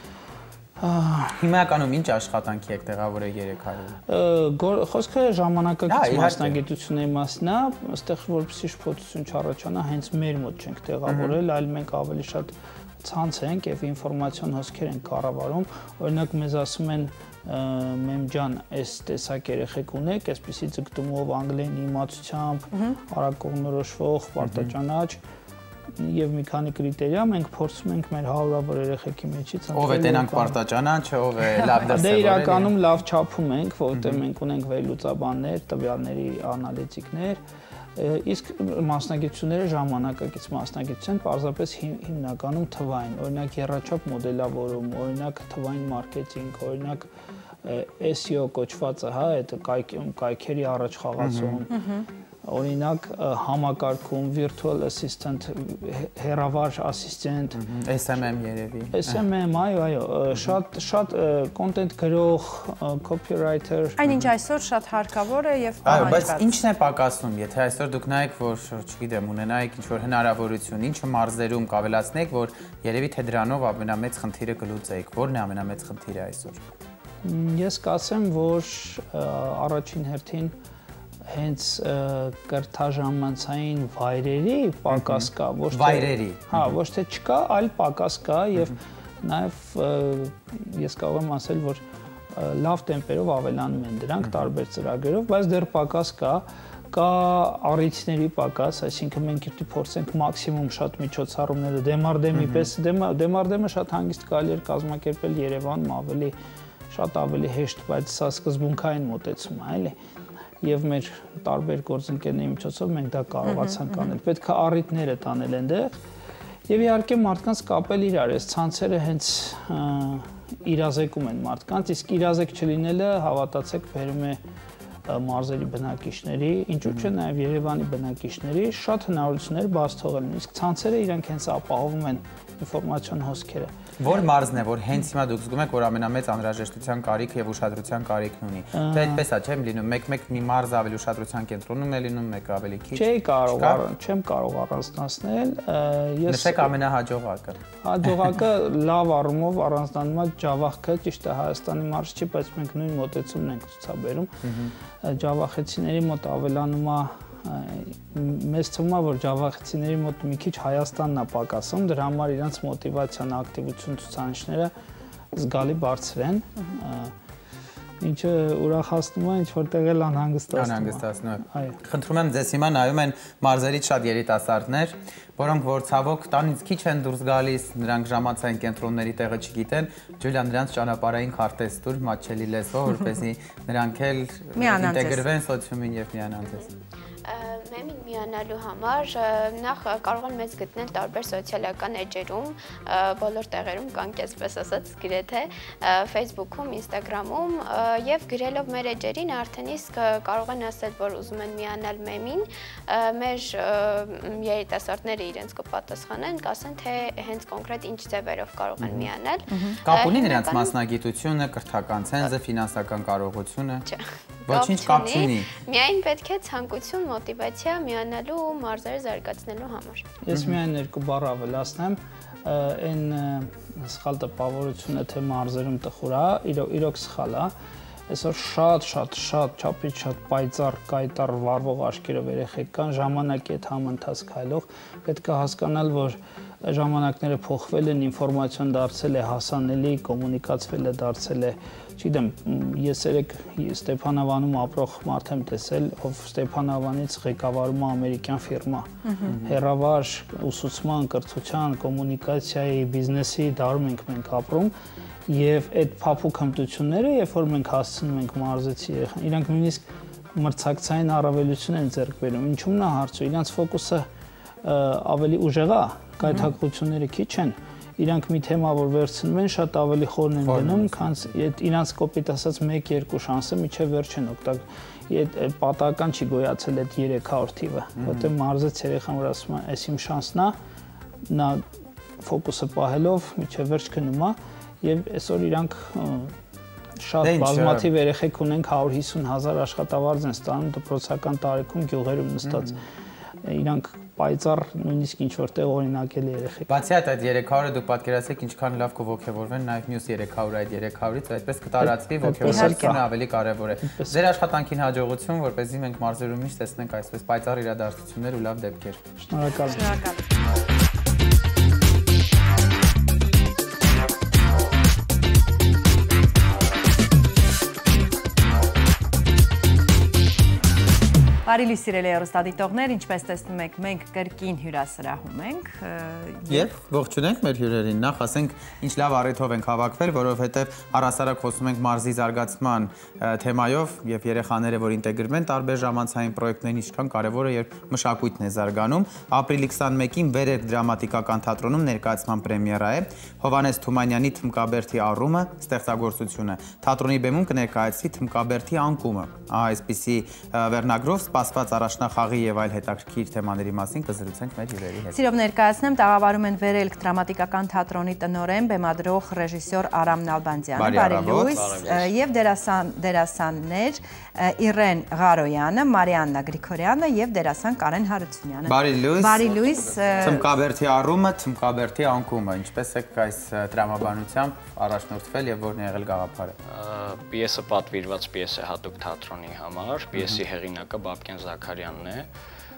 Հիմնականում ինչ աշխատանքի եք տեղավորել երեխաներին։ Խոսքը ժամանակակից մասնագիտությունների մասն է, այստեղ որպեսզի շփոթություն չառաջանա, հենց մեր մոտ չենք տեղավորել, այլ մենք ավելի շատ ցանց ենք եւ ինֆորմացիոն հոսքեր ենք կառավարում, օրինակ մեզ ասում են մեմ ջան, այս տեսակ երեխեք ունեք, այսպիսի ձգտումով անգլերեն իմացությամբ, արագ կողմնորոշվող, պարտաճանաչ եւ մի քանի կրիտերիա մենք փորձում ենք մեր հարյուրավոր երեխեքի մեջից ով է տենանք պարտաճանաչը, ով է լավ դրսևորել։ Դե իրականում լավ չափում ենք, որովհետեւ մենք ունենք վերլուծաբաններ, տվյալների անալիտիկներ, իսկ մասնագիտությունները ժամանակակից մասնագիտություն են, պարզապես հիմնականում թվային, օրինակ եռաչափ մոդելավորում, օրինակ թվային մարքեթինգ, օրինակ SEO կոչվածը, հա, այդ կայքերի առաջ խաղացում, օրինակ համակարգում, virtual assistant, հեռավար ասիստենտ, SMM երևի։ SMM, այո, շատ content գրող, copywriter։ Այնինչ այսօր շատ հարկավոր է եւ պահանջված։ Այո, բայց ի՞նչն է պակասում, եթե այսօր դուք նայեք, որ, չգիտեմ, ունենայիք ինչ-որ հնարավորություն, ինչը մարզերում կավելացնեք, որ երևի թե դրանով ամենամեծ խնդիրը կլուծեիք։ Որն է ամենամեծ խնդիրը այսօր։ Ես կասեմ, որ առաջին հերթին հենց կրթաժամանցային վայրերի պակաս կա, ոչ թե վայրերի, հա, ոչ թե չկա, այլ պակաս կա եւ նաեւ ես կարող եմ ասել, որ լավ տեմպերով ավելանում են դրանք տարբեր ծրագրերով, բայց դեռ պակաս կա առիթների պակաս, այսինքն մենք պետք է փորձենք մաքսիմում շատ միջոցառումները դեմարդեմի պես դեմարդեմը շատ հանգիստ կարելի է կազմակերպել Երևանում շատ ավելի հեշտ, բայց սա սկզբունքային մոտեցում է, էլի։ Եվ մեր տարբեր գործընկերների միջոցով մենք դա կարողացանք անել։ Պետք է առիթները տանել այնտեղ եւ իհարկե մարդկանց կապել իրար, այս ցանցերը հենց իրազեկում են մարդկանց, իսկ իրազեկ չլինելը հավատացեք բերում է մարզերի բնակիչների, ինչու՞ չէ նաեւ Երևանի բնակիչների շատ հնարավորություններ բաց թողելն, իսկ ցանցերը իրենք հենց ապահովում են ինֆորմացիոն հոսքերը։ Որ մարզն է, որ հենց հիմա դուք զգում եք, որ ամենամեծ անհրաժեշտության կարիք եւ ուշադրության կարիքն ունի։ Թե այդպես է, չեմ լինում, մեկ մի մարզ ավելի ուշադրության կենտրոնում է լինում, մեկը ավելի քիչ։ Չեմ կարող առանձնացնել։ Նշեք ամենահաջողակը։ Հաջողակը լավ առումով առանձնանում է Ջավախքը, ճիշտ է Հայաստանի մարզ չի, բայց մենք նույն մոտեցումն ենք ցուցաբերում։ Ջավախեցիների մոտ ավելանում է մեզ թվում է, որ ջավախեցիների մոտ մի քիչ Հայաստանն է պակասում, դրա համար իրենց մոտիվացիան, ակտիվություն ցուցանիշները զգալի բարձր են, ինչը ուրախացնում է, ինչ որտեղ էլ անհանգստացնում է։ Խնդրում եմ ձեզ հիմա նայում են մարզերից շատ երիտասարդներ, որոնք որ ցավոք տանից քիչ են դուրս գալիս, նրանք ժամանցային կենտրոնների տեղը չգիտեն, Ջուլիան նրանց ճանապարհային քարտեզ տուր, մատչելի լեզվով, որպեսզի նրանք էլ ինտեգրվեն սոցիումին եւ միանան ձեզ։ Մեմին միանալու համար նախ կարող են մեզ գտնել տարբեր սոցիալական էջերում, բոլոր տեղերում կանք այսպես ասած գրեթե Facebook-ում, Instagram-ում եւ գրելով մեր էջերին արդեն իսկ կարող են ասել, որ ուզում են միանալ մեմին, մեր երիտասարդները իրենց կպատասխանեն, կասեն թե հենց կոնկրետ ինչ ձևերով կարող են միանել։ Կապ ունի նրանց մասնագիտությունը, կրթական ցենզը, ֆինանսական կարողությունը։ Ոչինչ կապ չունի։ Միայն պետք է ցանկություն, մոտիվացիա միանալու ու մարզերը զարգացնելու համար։ Ես միայն երկու բառ ավելացնեմ, այն սխալ տպավորությունը թե մարզերում տխուր է, իրոք սխալ է։ Այսօր շատ չափից շատ պայծառ, կայտառ վարվող աչքերով երեխեք կան, ժամանակի հետ համընթաց քայլող, պետք է հասկանալ, որ ժամանակները փոխվել են, ինֆորմացիան դարձել է հասանելի, կոմունիկացվել է, դարձել է, չգիտեմ, ես երեք Ստեփանավանում ապրող մարդ եմ տեսել, ով Ստեփանավանից ղեկավարում է ամերիկյան ֆիրմա։ Հեռավար ուսուցման, կրթության, կոմունիկացիայի, բիզնեսի դարում ենք մենք ապրում, եւ այդ փափուկ հմտությունները, երբ որ մենք հասցնում ենք մարզեցի երեխան, իրանք նույնիսկ մրցակցային առավելություն են ձեռք բերում։ Ինչու՞մն է հարցը, իրանք ֆոկուսը ավելի ուժեղ է, գայթակղությունները քիչ են, իրանք մի թեմա որ վերցնում են, շատ ավելի խորն են դնում, քան իրանք կոպիտ ասած 1-2 շանսը միջև վերջ են օգտագործում։ Պատահական չի գոյացել այդ 300 թիվը, որտեղ մարզեց երեխան, որ ասում է, այս իմ շանսն է, նա ֆոկուսը պահելով միջև վերջ գնում է, եւ այսօր իրանք շատ բազմաթիվ երեխեք ունենք 150,000 աշխատավարձ են ստանում դպրոցական տարիքում գյուղերում նստած։ Իրանք պայծառ նույնիսկ ինչ որտեղ օրինակելի երեխեք։ Բացի այդ 300-ը դուք պատկերացրեք ինչքան լավ կողոքեվորվեն նաև մյուս 300-ը այդ 300-ից, այդպես կտարածվի ողջունությունը ավելի կարևոր է։ Ձեր աշխատանքին հաջողություն, որպեսզի մենք մարզերում միշտ տեսնենք այսպես պայծառ իրադարձություններ ու լավ դեպքեր։ Շնորհակալ։ Բարի լույս սիրելի հեռուստադիտողներ, ինչպես տեսնում եք, մենք կրկին հյուրասրահում ենք եւ ողջունենք մեր հյուրերին։ Նախ ասենք ինչ լավ առիթով ենք հավաքվել, որովհետեւ առհասարակ խոսում ենք մարզի զարգացման թեմայով եւ երեխաները, որ ինտեգրվեն տարբեր ժամանցային պրոյեկտներին, ինչքան կարեւոր է, երբ մշակույթն է զարգանում։ Ապրիլի 21-ին Վերերք դրամատիկական թատրոնում ներկայացման պրեմիերա է Հովհաննես Թումանյանի Թմկաբերդի առումը ստեղծագործությունը։ Թատրոնի բեմում կներկայացվի Թմկաբերդի անկումը։ Այսպիսի վերնագրով սպասված առաջնախաղի եւ այլ հետաքրքիր թեմաների մասին կզրուցենք մեր հյուրերի հետ։ Սիրով ներկայացնեմ, տաղավարում են Վերելք դրամատիկական թատրոնի տնօրեն, բեմադրող ռեժիսոր Արամ Նալբանդյանը, բարի լույս, եւ դերասաններ Իրեն Ղարոյանը, Մարիաննա Գրիգորյանը եւ դերասան Կարեն Հարությունյանը։ Բարի լույս։ Թմկաբերդի առումը, Թմկաբերդի անկումը, ինչպես է այս տրամաբանությամբ առաջնորդվել եւ որն է եղել գաղափարը։ Պիեսը պատվիրված պիես է հատուկ թատրոնի համար, պիեսի հեղինակը Բաբկեն Զաքարյանն է։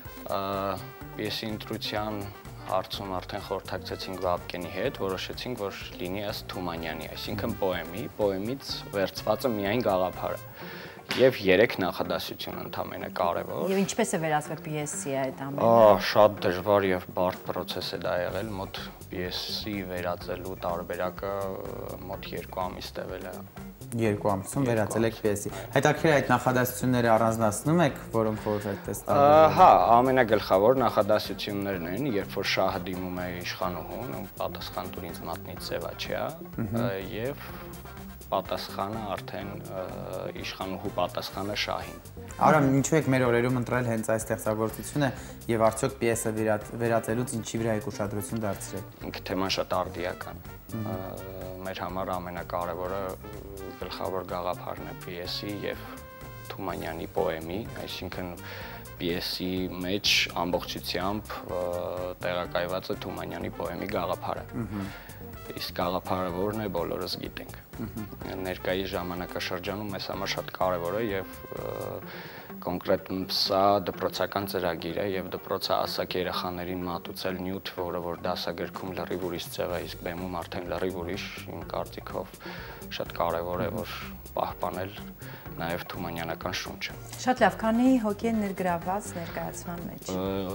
Պիեսի ընտրության հարցում արդեն խորհրդակցեցինք Բաբկենի հետ, որոշեցինք, որ լինի ըստ Թումանյանի, այսինքն պոեմից վերցվածը միայն գաղափարը։ Եվ 3 նախադասություն ընդամենը կարևոր։ Եվ ինչպես է վերածվել պիեսի այդ ամենը։ Շատ դժվար եւ բարդ process է դա եղել, մոտ պիեսի վերածելու տարբերակը մոտ 2 ամիս տևել է։ 2 ամսում վերածել եք պիեսի։ Հետաքրքիր այդ նախադասությունները առանձնացնում եք, որոնք որ այդպես տարբեր։ Հա, ամենագլխավոր նախադասություններն են, երբ որ շահը դիմում է իշխանուհուն, պատասխան տուր ինձ մատնից Սևաչյա, եւ պատասխանը արդեն իշխանուհու պատասխանը շահին։ Արամ, ինչու եք մեր օրերում ընտրել հենց այս ստեղծագործությունը եւ արդյոք պիեսը վերածելուց ինչի վրա եք ուշադրություն դարձրել։ Ինքը թեման շատ արդիական։ Մեր համար ամենակարևորը գլխավոր գաղափարն է պիեսի եւ Թումանյանի պոեմի, այսինքն պիեսի մեջ ամբողջությամբ տեղակայված է Թումանյանի պոեմի գաղափարը։ Իսկ գաղափարը որն է, բոլորս գիտենք։ Ներկայիս ժամանակաշրջանում մեզ համար շատ կարևոր է եւ կոնկրետ սա դպրոցական ծրագիր է եւ դպրոցը ասակ երեխաներին մատուցել նյութ, որը որ դասագրքում լրիվ ուրիշ ձև է, իսկ բեմում արդեն լրիվ ուրիշ, իմ կարծիքով շատ կարևոր է որ պահպանել նաեւ թումանյանական շունչը։ Շատ լավ, քանի հոգի են ներգրավված ներկայացման մեջ։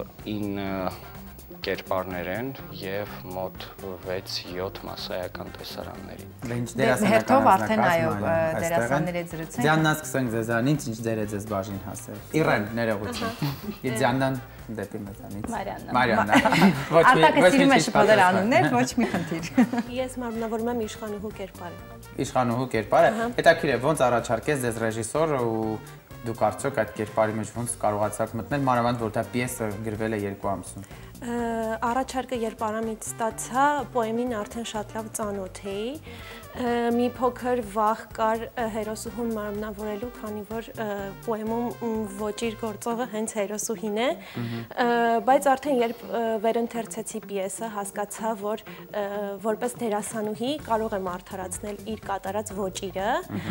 9 կերպարներ են եւ մոտ 6-7 մասսայական տեսարանների։ Հերթով արդեն այո դերասանների զրուցենք։ Ձյաննա սկսենք ձեզանից, ինչ դեր է ձեզ բաժին հասել։ Իրեն, ներողություն։ Իսկ Ձյաննան դեպի մեզանից։ Մարիաննա։ Արտակը սիրում է շփոթել անուններ, ոչ մի խնդիր։ Ես մարմնավորում եմ իշխանուհու կերպարը։ Իշխանուհու կերպարը։ Հետաքրքիր է, ոնց առաջարկեց ձեզ ռեժիսորը ու դուք արդյոք այդ կերպարի մեջ ոնց կարողացաք մտնել, մանավանդ որ դա պիեսը գրվել է 2 ամսում։ Առաջարկը երբ Արամից ստացա, պոեմին արդեն շատ լավ ծանոթ էի։ Մի փոքր վախ կար հերոսուհուն մարմնավորելու, քանի որ պոեմում ոճիր գործողը հենց հերոսուհին է, բայց արդեն երբ վերընթերցեցի պիեսը, հասկացա, որ որպես դերասանուհի կարող եմ արդարացնել իր կատարած ոճիրը,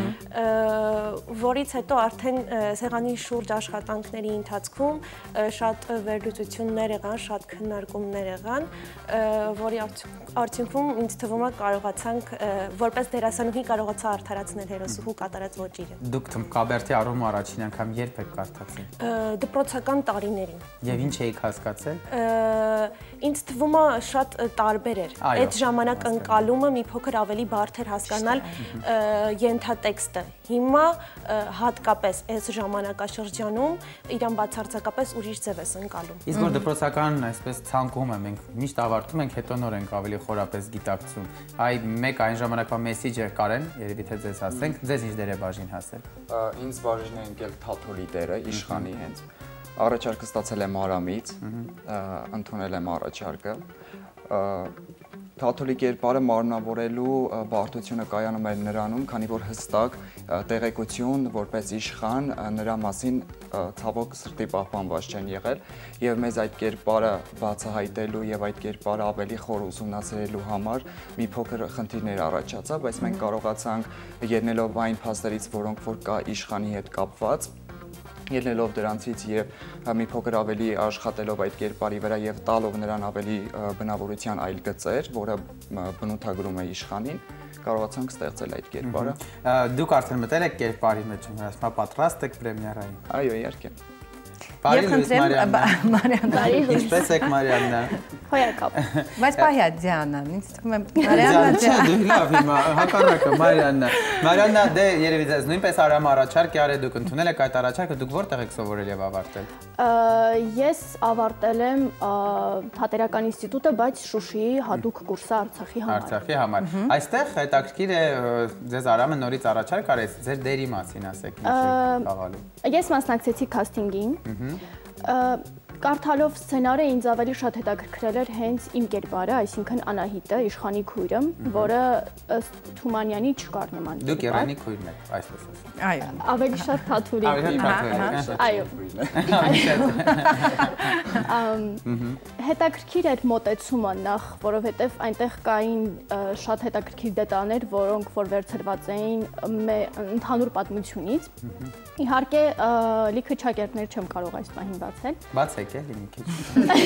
որից հետո արդեն սեղանի շուրջ աշխատանքների ընթացքում շատ վերլուծություններ եղան, շատ քննարկումներ եղան, որի արդյունքում ինձ թվում է կարողացանք որպես դերասանուհի կարողացա արդարացնել հերոսուհու կատարած ոճիրը։ Դուք Թմբկաբերդի առումը առաջին անգամ երբ եք կարդացել։ Դպրոցական տարիներին։ Եվ ինչ էիք հասկացել։ Ինձ թվում է շատ տարբեր էր։ Այդ ժամանակ ընկալումը մի փոքր ավելի բարդ էր հասկանալ ենթատեքստը։ Հիմա հատկապես այս ժամանակաշրջանում իրան բացարձակապես ուրիշ ձև ես ընկալում։ Իսկ որ դպրոցական այսպես ցանկում եմ, մենք միշտ ավարտում ենք, հետո նոր ենք ավելի խորապես գիտակցում։ Այ մեկ այն ժամանակվա մեսիջը Կարեն, երևի թե ձեզ ասենք, ձեզ ինչ դեր է բաժին հասել։ Ինձ բաժին է ընկել Թաթոլի դերը, իշխանի հենց։ Առաջարկը ստացել եմ Արամից, ընդունել եմ առաջարկը։ Թաթոլի կերպարը մարմնավորելու բարդությունը կայանում էր նրանում, քանի որ հստակ տեղեկություն որպես իշխան նրա մասին ցավոք սրտի պահպանված չեն եղել եւ մեզ այդ կերպարը բացահայտելու եւ այդ կերպարը ավելի խոր ուսումնասիրելու համար մի փոքր խնդիրներ առաջացավ, բայց մենք կարողացանք ելնելով այն փաստերից, որոնք որ կա իշխանի հետ կապված ելնելով դրանցից եւ մի փոքր ավելի աշխատելով այդ կերպարի վրա եւ տալով նրան ավելի բնավորության այլ գծեր, որը բնութագրում է իշխանին, կարողացանք ստեղծել այդ կերպարը։ Դուք արդեն մտել եք կերպարի մեջ, հրաշքնա պատրաստ եք պրեմիերային։ Այո, իհարկե։ Եվ խնդրեմ Մարիաննա, ինչպես եք Մարիաննա։ Հոյակապ։ Բայց պահյա Դիանան, ինձ թվում է Մարիաննա դու լավ հիմա հակառակը Մարիաննա։ Մարիաննա դե երևի ձեզ նույնպես Արամը առաջարկ արել, դուք ընդունել եք այդ առաջարկը, դուք որտեղ եք սովորել եւ ավարտել։ Ես ավարտել եմ Թատերական ինստիտուտը, բայց Շուշիի հատուկ կուրսը Արցախի համար։ Արցախի համար։ Այստեղ հետաքրքիր է ձեզ Արամը նորից առաջարկ արեց, ձեր դերի մասին ասեք, ինչ եք խաղալու։ Ես մասնակցեցի քասթինգին։ Կարդալով սցենարը ինձ ավելի շատ հետաքրքրել էր հենց իմ կերպարը, այսինքն Անահիտը, իշխանի քույրը, որը ըստ Թումանյանի չկար նման։ Դուք Երանի քույրն եք, այսպես ասեմ։ Այո։ Ավելի շատ Թաթուլի քույրն։ Այո։ Հետաքրքիր էր մոտեցումը նախ, որովհետև այնտեղ կային շատ հետաքրքիր դետալներ, որոնք որ վերցրված էին ընդհանուր պատմությունից։ Իհարկե, լիքը չակերտներ չեմ կարող այս պահին բացել։ Բացեք էլի մի քիչ։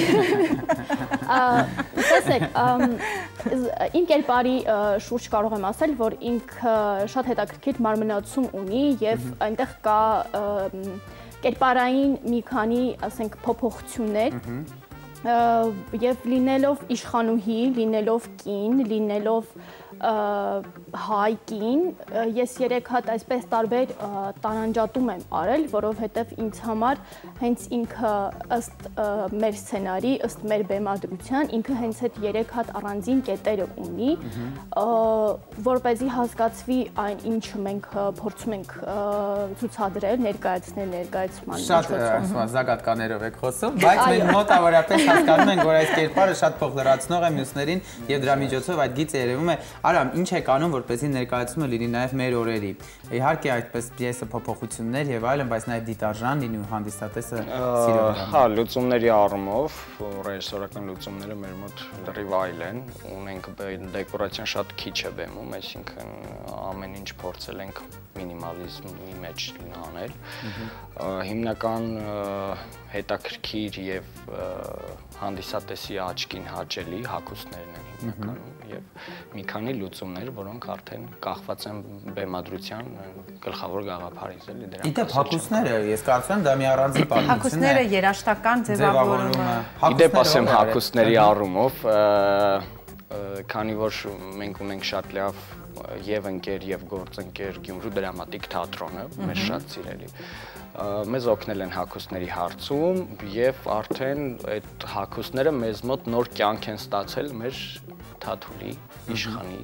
Տեսեք, իմ կերպարի շուրջ կարող եմ ասել, որ ինքը շատ հետաքրքիր մարմնացում ունի եւ այնտեղ կա կերպարային մի քանի, ասենք, փոփոխություններ եւ լինելով իշխանուհի, լինելով կին, լինելով հայ կին, ես 3 հատ այսպես տարբեր տարանջատում եմ արել, որովհետև ինձ համար հենց ինքը ըստ մեր սցենարի, ըստ մեր բեմադրության, ինքը հենց այդ 3 հատ առանձին կետերը ունի, որպեսզի հասկացվի այն, ինչը մենք փորձում ենք ցուցադրել, ներկայացնել ներկայացման միջոցով։ Շատ զագատկաներով եք խոսում, բայց մենք մոտավորապես հասկանում ենք, որ այս կերպարը շատ փոխլրացնող է մյուսներին եւ դրա միջոցով այդ գիծը երևում է։ Արամ, ինչ եք անում, որպեսզի ներկայացումը լինի նաև մեր օրերի։ Իհարկե այդպես պիեսը փոփոխություններ եւ այլն, բայց նաև դիտարժան լինի ու հանդիսատեսը սիրող։ Հա, լուծումների առումով, ռեժիսորական լուծումները մեր մոտ լրիվ այլ են, ունենք դեկորացիան շատ քիչ է բեմում, այսինքն ամեն ինչ փորձել ենք մինիմալիզմի մեջ անել։ Հիմնական հետաքրքիր եւ հանդիսատեսի աչքին հաճելի հագուստներն են հիմնականում եւ մի քանի լուծումներ, որոնք արդեն կախված են բեմադրության գլխավոր գաղափարից էլի դրանք։ Իդեպ հագուստները, ես կարծում եմ դա մի առանձին պատմություն է։ Հագուստները երաշտական ձևավորումը։ Իդեպ ասեմ հագուստների առումով, քանի որ մենք ունենք շատ լավ եւ ընկեր եւ գործընկեր Գյումրու դրամատիկ թատրոնը, մեր շատ սիրելի։ Մեզ օգնել են հագուստների հարցում եւ արդեն այդ հագուստները մեզ մոտ նոր կյանք են ստացել մեր Թաթուլի իշխանի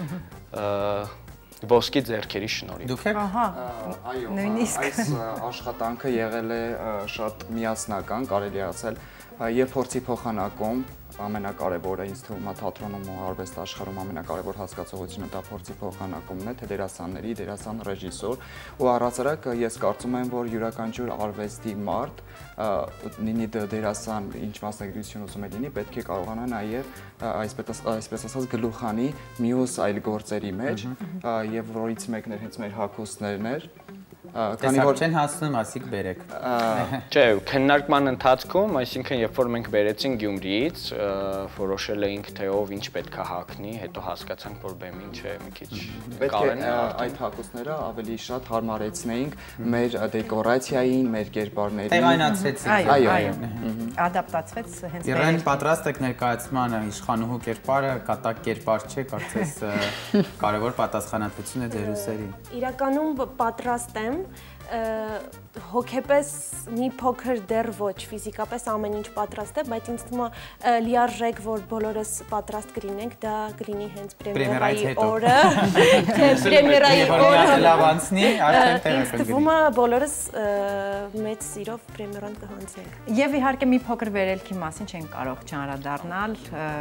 ոսկի ձեռքերի շնորհիվ։ Դուք եք։ Ահա։ Այո, այս աշխատանքը եղել է շատ միասնական, կարելի է ասել, եւ փորձի փոխանակում ամենակարևորը ինձ թվում է թատրոնում ու արվեստ աշխարհում ամենակարևոր հասկացողությունը դա փորձի փոխանակումն է, թե դերասանների, դերասան, ռեժիսոր ու առհասարակ ես կարծում եմ, որ յուրաքանչյուր արվեստի մարդ լինի դերասան, ինչ մասնագիտություն ուզում է լինի, պետք է կարողանա նաև այսպես ասած գլուխանի մյուս այլ գործերի մեջ եւ որից մեկն էր հենց մեր հագուստներն էր Քանի որ չեն հասնում, ասիկ բերեք։ Չէ, քննարկման ընթացքում, այսինքն երբ որ մենք բերեցին Գյումրիից, որոշել էինք թե ով ինչ պետք է հագնի, հետո հասկացանք, որ բեմին չէ, մի քիչ կարեն այդ հագուստները ավելի շատ հարմարեցնեինք մեր դեկորացիային, մեր կերպարներին։ Տեղայնացրեցինք։ Այո, ադապտացվեց հենց Իրեն պատրաստ եք ներկայացմանը, իշխանուհու կերպարը կատակ կերպար չէ, կարծես կարևոր պատասխանատվություն է ձեր ուսերին։ Իրականում պատրաստ եմ հոգեպես մի փոքր դեռ ոչ, ֆիզիկապես ամեն ինչ պատրաստ է, բայց ինձ թվում է լիարժեք, որ բոլորս պատրաստ կլինենք, դա կլինի հենց պրեմիերայի օրը, թե պրեմիերայի օրը լավ անցնի, արդեն տեղը ինձ թվում է բոլորս մեծ սիրով պրեմիերան կհանձնենք։ Եվ իհարկե մի փոքր վերելքի մասին չենք կարող չանդրադառնալ,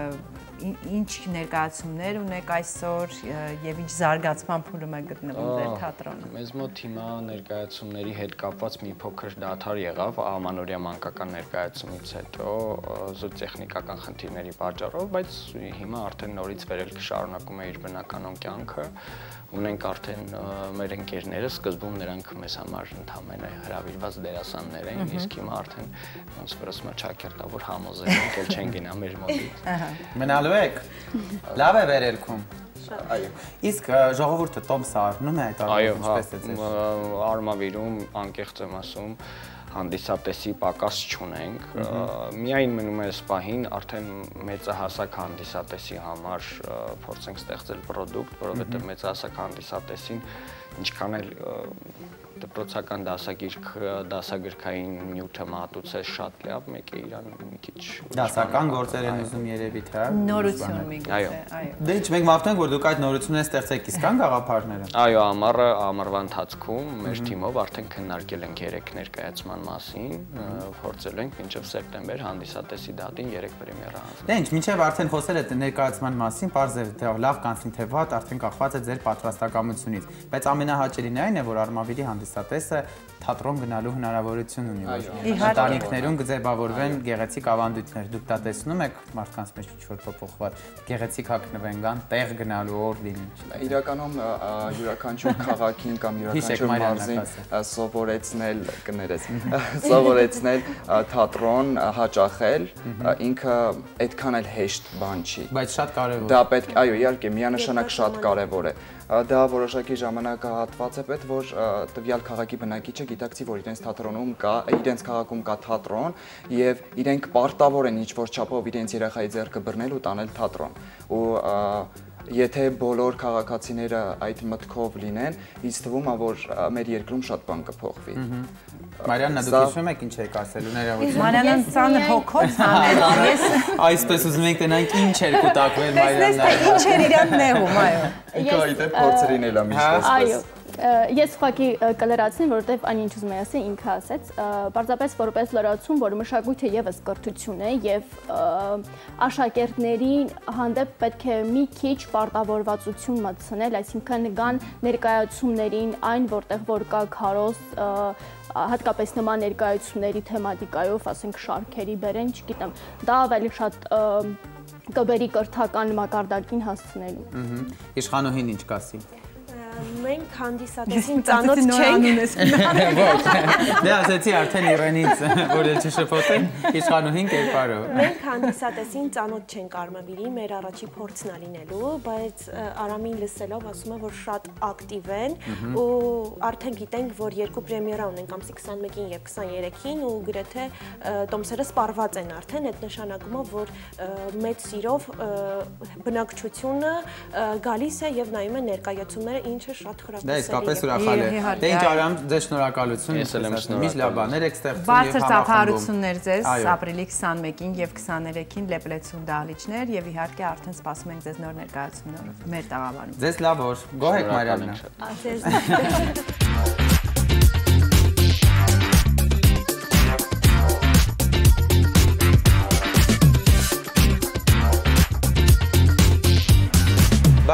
ինչ ներկայացումներ ունեք այսօր եւ ինչ զարգացման փուլում է գտնվում ձեր թատրոնը։ Մեզ մոտ հիմա ներկայացումների հետ կապված մի փոքր դադար եղավ ամանորյա մանկական ներկայացումից հետո զուտ տեխնիկական խնդիրների պատճառով, բայց հիմա արդեն նորից վերելք շարունակում է իր բնականon կյանքը։ Ունենք արդեն մեր ընկերները, սկզբում նրանք մեզ համար ընդհանրապես հրավիրված դերասաններ էին, իսկ հիմա արդեն ոնց որ ասում եմ ճակերտավոր համոզել ենք, էլ չեն գնա մեր մոտից։ Մնալու եք։ Լավ է վերելքում։ Այո։ Իսկ ժողովուրդը տոմս առնում է այդ առումով, ինչպես է ձեր։ Արմավիրում անկեղծ եմ ասում, հանդիսատեսի պակաս չունենք, միայն մնում է այս պահին արդեն մեծահասակ հանդիսատեսի համար փորձենք ստեղծել պրոդուկտ, որովհետև մեծահասակ հանդիսատեսին ինչքան էլ դպրոցական դասագրքային նյութը մատուցել շատ լավ, մեկ է իրան մի քիչ դասական գործեր են ուզում երևի թե նորություն միգուցե, այո։ Դե ինչ մենք մաղթում ենք, որ դուք այդ նորությունները ստեղծեք, իսկ կան գաղափարները։ Այո, ամառվա ընթացքում մեր թիմով արդեն քննարկել ենք 3 ներկայացման մասին, փորձել ենք մինչև սեպտեմբեր հանդիսատեսի դատին 3 պրեմիերա հանձնել։ Դե ինչ, մինչև արդեն խոսել եք ներկայացման մասին, պարզ է թե լավ կանցնի թե վատ, արդեն կախված է ձեր պատրաստակամությունից, բայց ամենահաճելին այն է, որ Արմավիրի հանդիսատեսը թատրոն գնալու հնարավորություն ունի, որ ընտանիքներում կձևավորվեն գեղեցիկ ավանդույթներ։ Դուք դա տեսնում եք մարդկանց մեջ ինչ-որ փոփոխված, գեղեցիկ հագնվեն կան, տեղ գնալու օր լինի։ Իրականում յուրաքանչյուր քաղաքին կամ յուրաքանչյուր մարզին սովորեցնել կներես, սովորեցնել թատրոն հաճախել, ինքը այդքան էլ հեշտ բան չի։ Բայց շատ կարևոր։ Դա պետք, այո, իհարկե, միանշանակ շատ կարևոր է։ Դա որոշակի ժամանակահատված է պետք, որ տվյալ քաղաքի բնակիչը գիտակցի, որ իրենց թատրոնում կա, իրենց քաղաքում կա թատրոն եւ իրենք պարտավոր են ինչ-որ չափով իրենց երեխայի ձեռքը բռնել ու տանել թատրոն։ Ու եթե բոլոր քաղաքացիները այդ մտքով լինեն, ինձ թվում է, որ մեր երկրում շատ բան կփոխվի։ Մարիաննա, դուք հիշում եք ինչ եք ասելու ներողություն։ Մարիաննան ծանր հոգով ցանել ես։ Այսպես ուզում ենք տնանք ինչ էր կուտակվել Մարիաննա։ Ինչ էր իրան նեղում, այո։ Ինքը այդ փորձերին էլ է միշտ։ Այո։ Ես ուղղակի կլրացնեմ, որովհետև այն ինչ ուզում եմ ասել, ինքը ասեց, պարզապես որպես լրացում, որ մշակույթը եւս կրթություն է եւ աշակերտների հանդեպ պետք է մի քիչ պարտավորվածություն մտցնել, այսինքն կան ներկայացումներին այն, որտեղ որ կա քարոզ, հատկապես նման ներկայացումների թեմատիկայով, ասենք շարքերի բերեն, չգիտեմ, դա ավելի շատ կբերի կրթական մակարդակին հասցնելու։ Իշխանուհին ինչ կասի։ Մենք հանդիսատեսին ծանոթ չենք։ Ոչ, դե ասեցի արդեն Իրենից, որ էլ չշփոթեն, իշխանուհին կերպարով։ Մենք հանդիսատեսին ծանոթ չենք Արմավիրի, մեր առաջի փորձն է լինելու, բայց Արամին լսելով ասում է, որ շատ ակտիվ են ու արդեն գիտենք, որ 2 պրեմիերա ունենք ամսի 21-ին եւ 23-ին ու գրեթե տոմսերը սպառված են արդեն, այդ նշանակում է, որ մեծ սիրով բնակչությունը գալիս է եւ նայում է ներկայացումները, ինչը շատ խրախուսելի է։ Դա իսկապես ուրախալի է։ Դե ինչ Արամ, ձեզ շնորհակալություն։ Ես էլ եմ շնորհակալ։ Միշտ լավ բաներ եք ստեղծում եւ բարձր ծափահարություններ ձեզ ապրիլի 21-ին եւ 23-ին Լեպլեցուն դահլիճներ եւ իհարկե արդեն սպասում ենք ձեզ նոր ներկայացումներով մեր տաղավարում։ Ձեզ լավ օր։ Գոհ եք Մարիաննա։ Ձեզ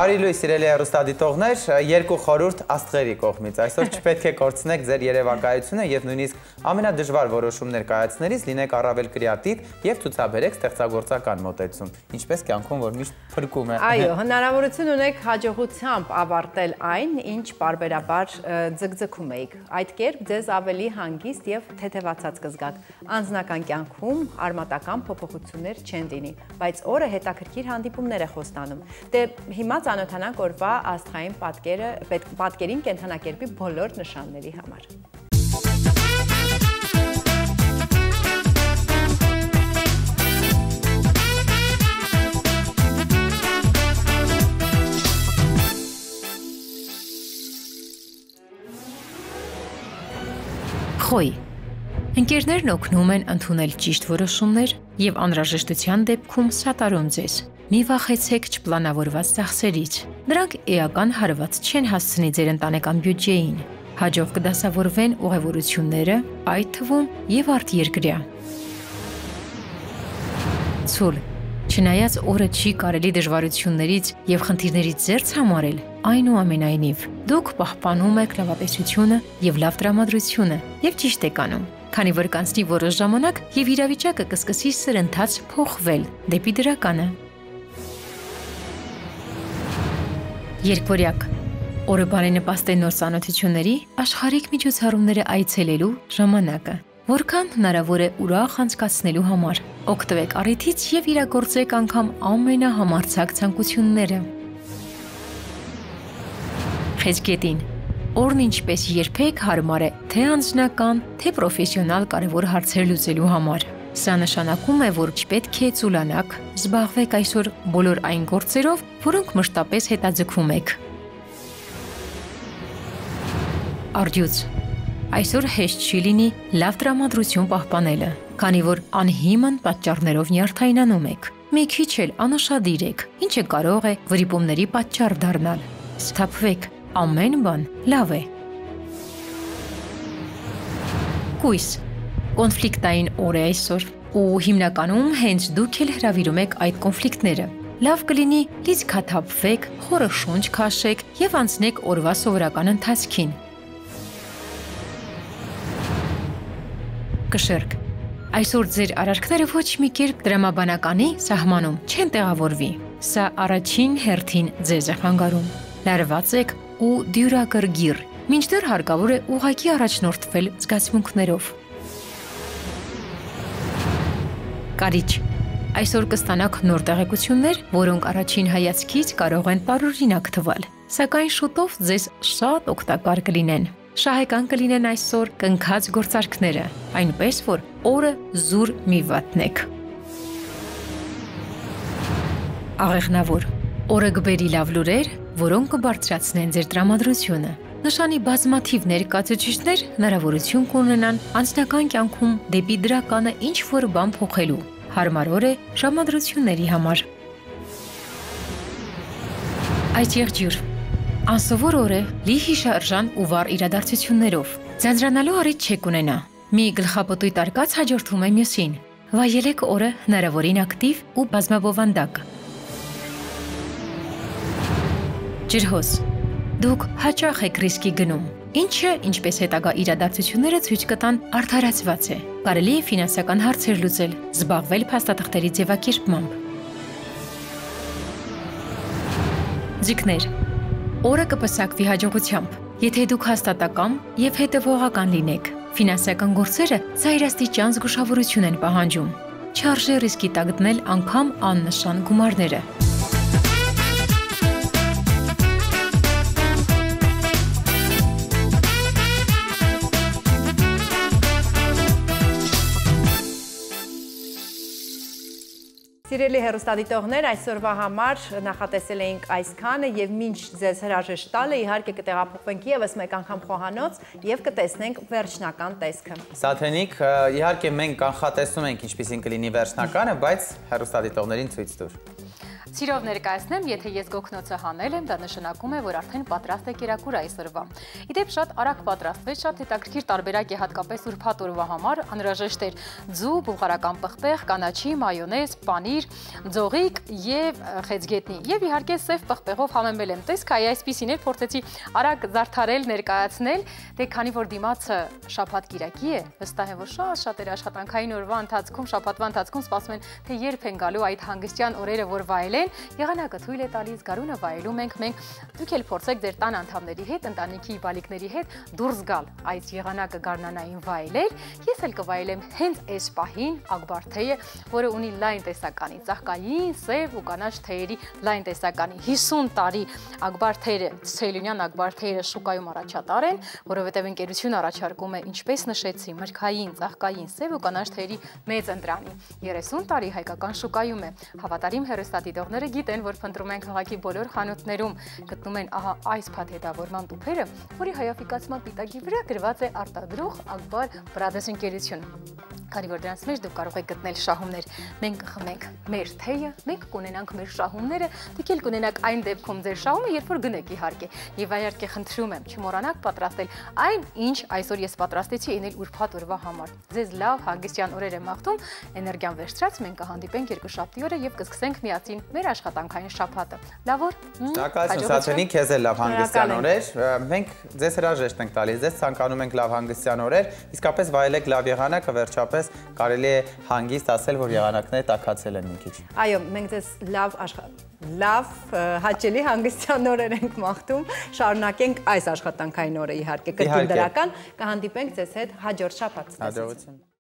Բարի լույս սիրելի հեռուստադիտողներ, երկու խորհուրդ աստղերի կողմից։ Այսօր չպետք է կորցնեք ձեր երևակայությունը եւ նույնիսկ ամենադժվար որոշումներ կայացնելիս լինեք առավել կրեատիվ եւ ցուցաբերեք ստեղծագործական մոտեցում, ինչպես կյանքում որ միշտ փրկում է։ Այո, հնարավորություն ունեք հաջողությամբ ավարտել այն, ինչ պարբերաբար ձգձգում եք։ Այդ կերպ ձեզ ավելի հանգիստ եւ թեթևացած կզգաք։ Անձնական կյանքում արմատական փոփոխություններ չեն լինի, բայց օրը հետաքրքիր հանդիպումներ է խոստանում։ Դե հիմա ծանոթանանք օրվա աստղային պատկերին կենդանակերպի բոլոր նշանների համար։ Խոյ։ Ընկերներն օգնում են ընդունել ճիշտ որոշումներ եւ անհրաժեշտության դեպքում սատարում ձեզ։ Մի վախեցեք չպլանավորված ծախսերից։ Դրանք էական հարված չեն հասցնի ձեր ընտանեկան բյուջեին։ Հաջող կդասավորվեն ուղևորությունները, այդ թվում եւ արտերկրյա։ Ցուլ։ Չնայած օրը չի կարելի դժվարություններից եւ խնդիրներից զերծ համարել, այնուամենայնիվ դուք պահպանում եք լավատեսությունը եւ լավ տրամադրությունը եւ ճիշտ եք անում, քանի որ կանցնի որոշ ժամանակ եւ իրավիճակը կսկսի սրընթաց փոխվել դեպի դրականը։ Երկվորյակ։ Օրը բարենպաստ է նոր ծանոթությունների, աշխարհիկ միջոցառումները այցելելու ժամանակը, որքան հնարավոր է ուրախ անցկացնելու համար։ Օգտվեք առիթից եւ իրագործեք անգամ ամենահամարձակ ցանկությունները։ Խեցգետին։ Օրն ինչպես երբեք հարմար է թե անձնական, թե պրոֆեսիոնալ կարևոր հարցեր լուծելու համար։ Սա նշանակում է, որ չպետք է ծուլանաք, զբաղվեք այսօր բոլոր այն գործերով, որոնք մշտապես հետաձգվում եք։ Արդյոց։ Այսօր հեշտ չի լինի լավ տրամադրություն պահպանելը, քանի որ անհիմն պատճառներով նյարդայնանում եք։ Մի քիչ էլ անուշադիր եք, ինչը կարող է վրիպումների պատճառ դառնալ։ Սթափվեք, ամեն բան լավ է։ Կույս։ Կոնֆլիկտային օր է այսօր, ու հիմնականում հենց դուք էլ հրավիրում եք այդ կոնֆլիկտները։ Լավ կլինի լիցքաթափվեք, խորը շունչ քաշեք եւ անցնեք օրվա սովորական ընթացքին։ Կշերկ։ Այսօր ձեր արարքները ոչ մի կերպ դրամաբանականի սահմանում չեն տեղավորվի։ Սա առաջին հերթին ձեզ է խանգարում։ Լարված եք ու դյուրակրգիր, մինչդեռ հարկավոր է ուղղակի առաջնորդվել զգացմունքներով։ Կարիճ։ Այսօր կստանաք նոր տեղեկություններ, որոնք առաջին հայացքից կարող են տարօրինակ թվալ, սակայն շուտով ձեզ շատ օգտակար կլինեն։ Շահեկան կլինեն այսօր կնքած գործարքները, այնպես որ օրը զուր մի վատնեք։ Աղեղնավոր։ Օրը կբերի լավ լուրեր, որոնք կբարձրացնեն ձեր տրամադրությունը։ Նշանի բազմաթիվ ներկայացուցիչներ հնարավորություն կունենան անձնական կյանքում դեպի դրականը ինչ-որ բան փոխելու։ Հարմար օր է ժամադրությունների համար։ Այդ եղջյուր։ Անսովոր օր է լի հիշարժան ու վառ իրադարձություններով։ Ձանձրանալու առիթ չեք ունենա։ Մի գլխապտույտ արկած հաջորդում է մյուսին։ Վայելեք օրը հնարավորին ակտիվ ու բազմաբովանդակ։ Ջրհոս։ Դուք հաճախ եք ռիսկի գնում, ինչը, ինչպես հետագա իրադարձությունները ցույց կտան, արդարացված է։ Կարելի է ֆինանսական հարցեր լուծել, զբաղվել փաստաթղթերի ձևակերպմամբ։ Ձիկներ։ Օրը կպսակվի հաջողությամբ, եթե դուք հաստատակամ եւ հետեւողական լինեք։ Ֆինանսական գործերը ծայրաստիճան զգուշավորություն են պահանջում։ Չարժե ռիսկի տակ դնել անգամ աննշան գումարները։ Սիրելի հեռուստադիտողներ, այսօրվա համար նախատեսել էինք այսքանը եւ մինչ ձեզ հրաժեշտ տալը իհարկե կտեղափոխվենք եւս մեկ անգամ խոհանոց եւ կտեսնենք վերջնական տեսքը։ Սաթենիկ, իհարկե մենք կանխատեսում ենք ինչպիսին կլինի վերջնականը, բայց հեռուստադիտողներին ցույց տուր։ Սիրով ներկայացնեմ, եթե ես գոգնոցը հանել եմ, դա նշանակում է, որ արդեն պատրաստ է կերակուր այսօրվա։ Իդեպ շատ արագ պատրաստվեց, շատ հետաքրքիր տարբերակ է հատկապես ուրբաթ օրվա համար, անհրաժեշտ էր ձու, բուլղարական պղպեղ, կանաչի, մայոնեզ, պանիր, ձողիկ եւ խեցգետնի։ Եվ իհարկե սև պղպեղով համեմել եմ տեսքայի, այսպիսին էր, փորձեցի արագ զարդարել, ներկայացնել, դե քանի որ դիմացը շաբաթ կիրակի է, վստահ եմ, որ շատ աշխատանքային օրվա ընթացքում, շաբաթվա ընթացքում սպասում են, թե երբ են գալու այդ հանգստյան օրերը, որ վայելեն, եղանակը թույլ է տալիս, գարունը վայելում ենք մենք, դուք էլ փորձեք ձեր տան անդամների հետ, ընտանիքի բալիկների հետ դուրս գալ այս եղանակը գարնանային վայելել, ես էլ կվայելեմ հենց այս պահին ագբարթեյը, որը ունի լայն տեսականի, ծաղկային, սև ու կանաչ թեյերի լայն տեսականի, 50 տարի ագբարթեյը, ցելյունյան ագբարթեյը շուկայում առաջատար են, որովհետև ընկերությունը առաջարկում է, ինչպես նշեցի, մրգային, ծաղկային, սև ու կանաչ թեյերի մեծ ընտրանի, 30 տարի հայկական շուկայում է, հավատարիմ հեռուստադիտողները գիտեն, որ փնտրում են քաղաքի բոլոր խանութներում, գտնում են ահա այս փաթեթավորման տուփերը, որի հայաֆիկացման պիտակի վրա գրված է արտադրող Ակբար Brothers ընկերությունը։ Քանի որ դրանց մեջ դուք կարող եք գտնել շահումներ, մենք կխմենք մեր թեյը, մենք կունենանք մեր շահումները, դուք էլ կունենաք այն դեպքում ձեր շահումը, երբ որ գնեք իհարկե։ Եվ իհարկե խնդրում եմ, չմոռանաք պատրաստել այն, ինչ այսօր ես պատրաստեցի ինել ուրբաթ օրվա համար։ Ձեզ լավ հանգստյան օրեր եմ մաղթում, էներգիան վերցրած, մենք կհանդիպենք երկուշաբթի օրը եւ կսկսենք միասին մեր աշխատանքային շաբաթը։ Լավ օր։ Շնորհակալություն Սաթենի, քեզ էլ լավ հանգստյան օրեր։ Մենք ձեզ հրաժեշտ ենք տալիս, ձեզ ցանկանում ենք լավ հանգստյան օրեր, իսկապես վայելեք լավ եղանակը, վերջապես կարելի է հանգիստ ասել, որ եղանակները տաքացել են մի քիչ։ Այո, մենք ձեզ լավ հաճելի հանգստյան օրեր ենք մաղթում, շարունակենք այս աշխատանքային օրը իհարկե կրկին դրական, կհանդիպենք ձեզ հետ հաջորդ շաբաթ։ Հաջողություն։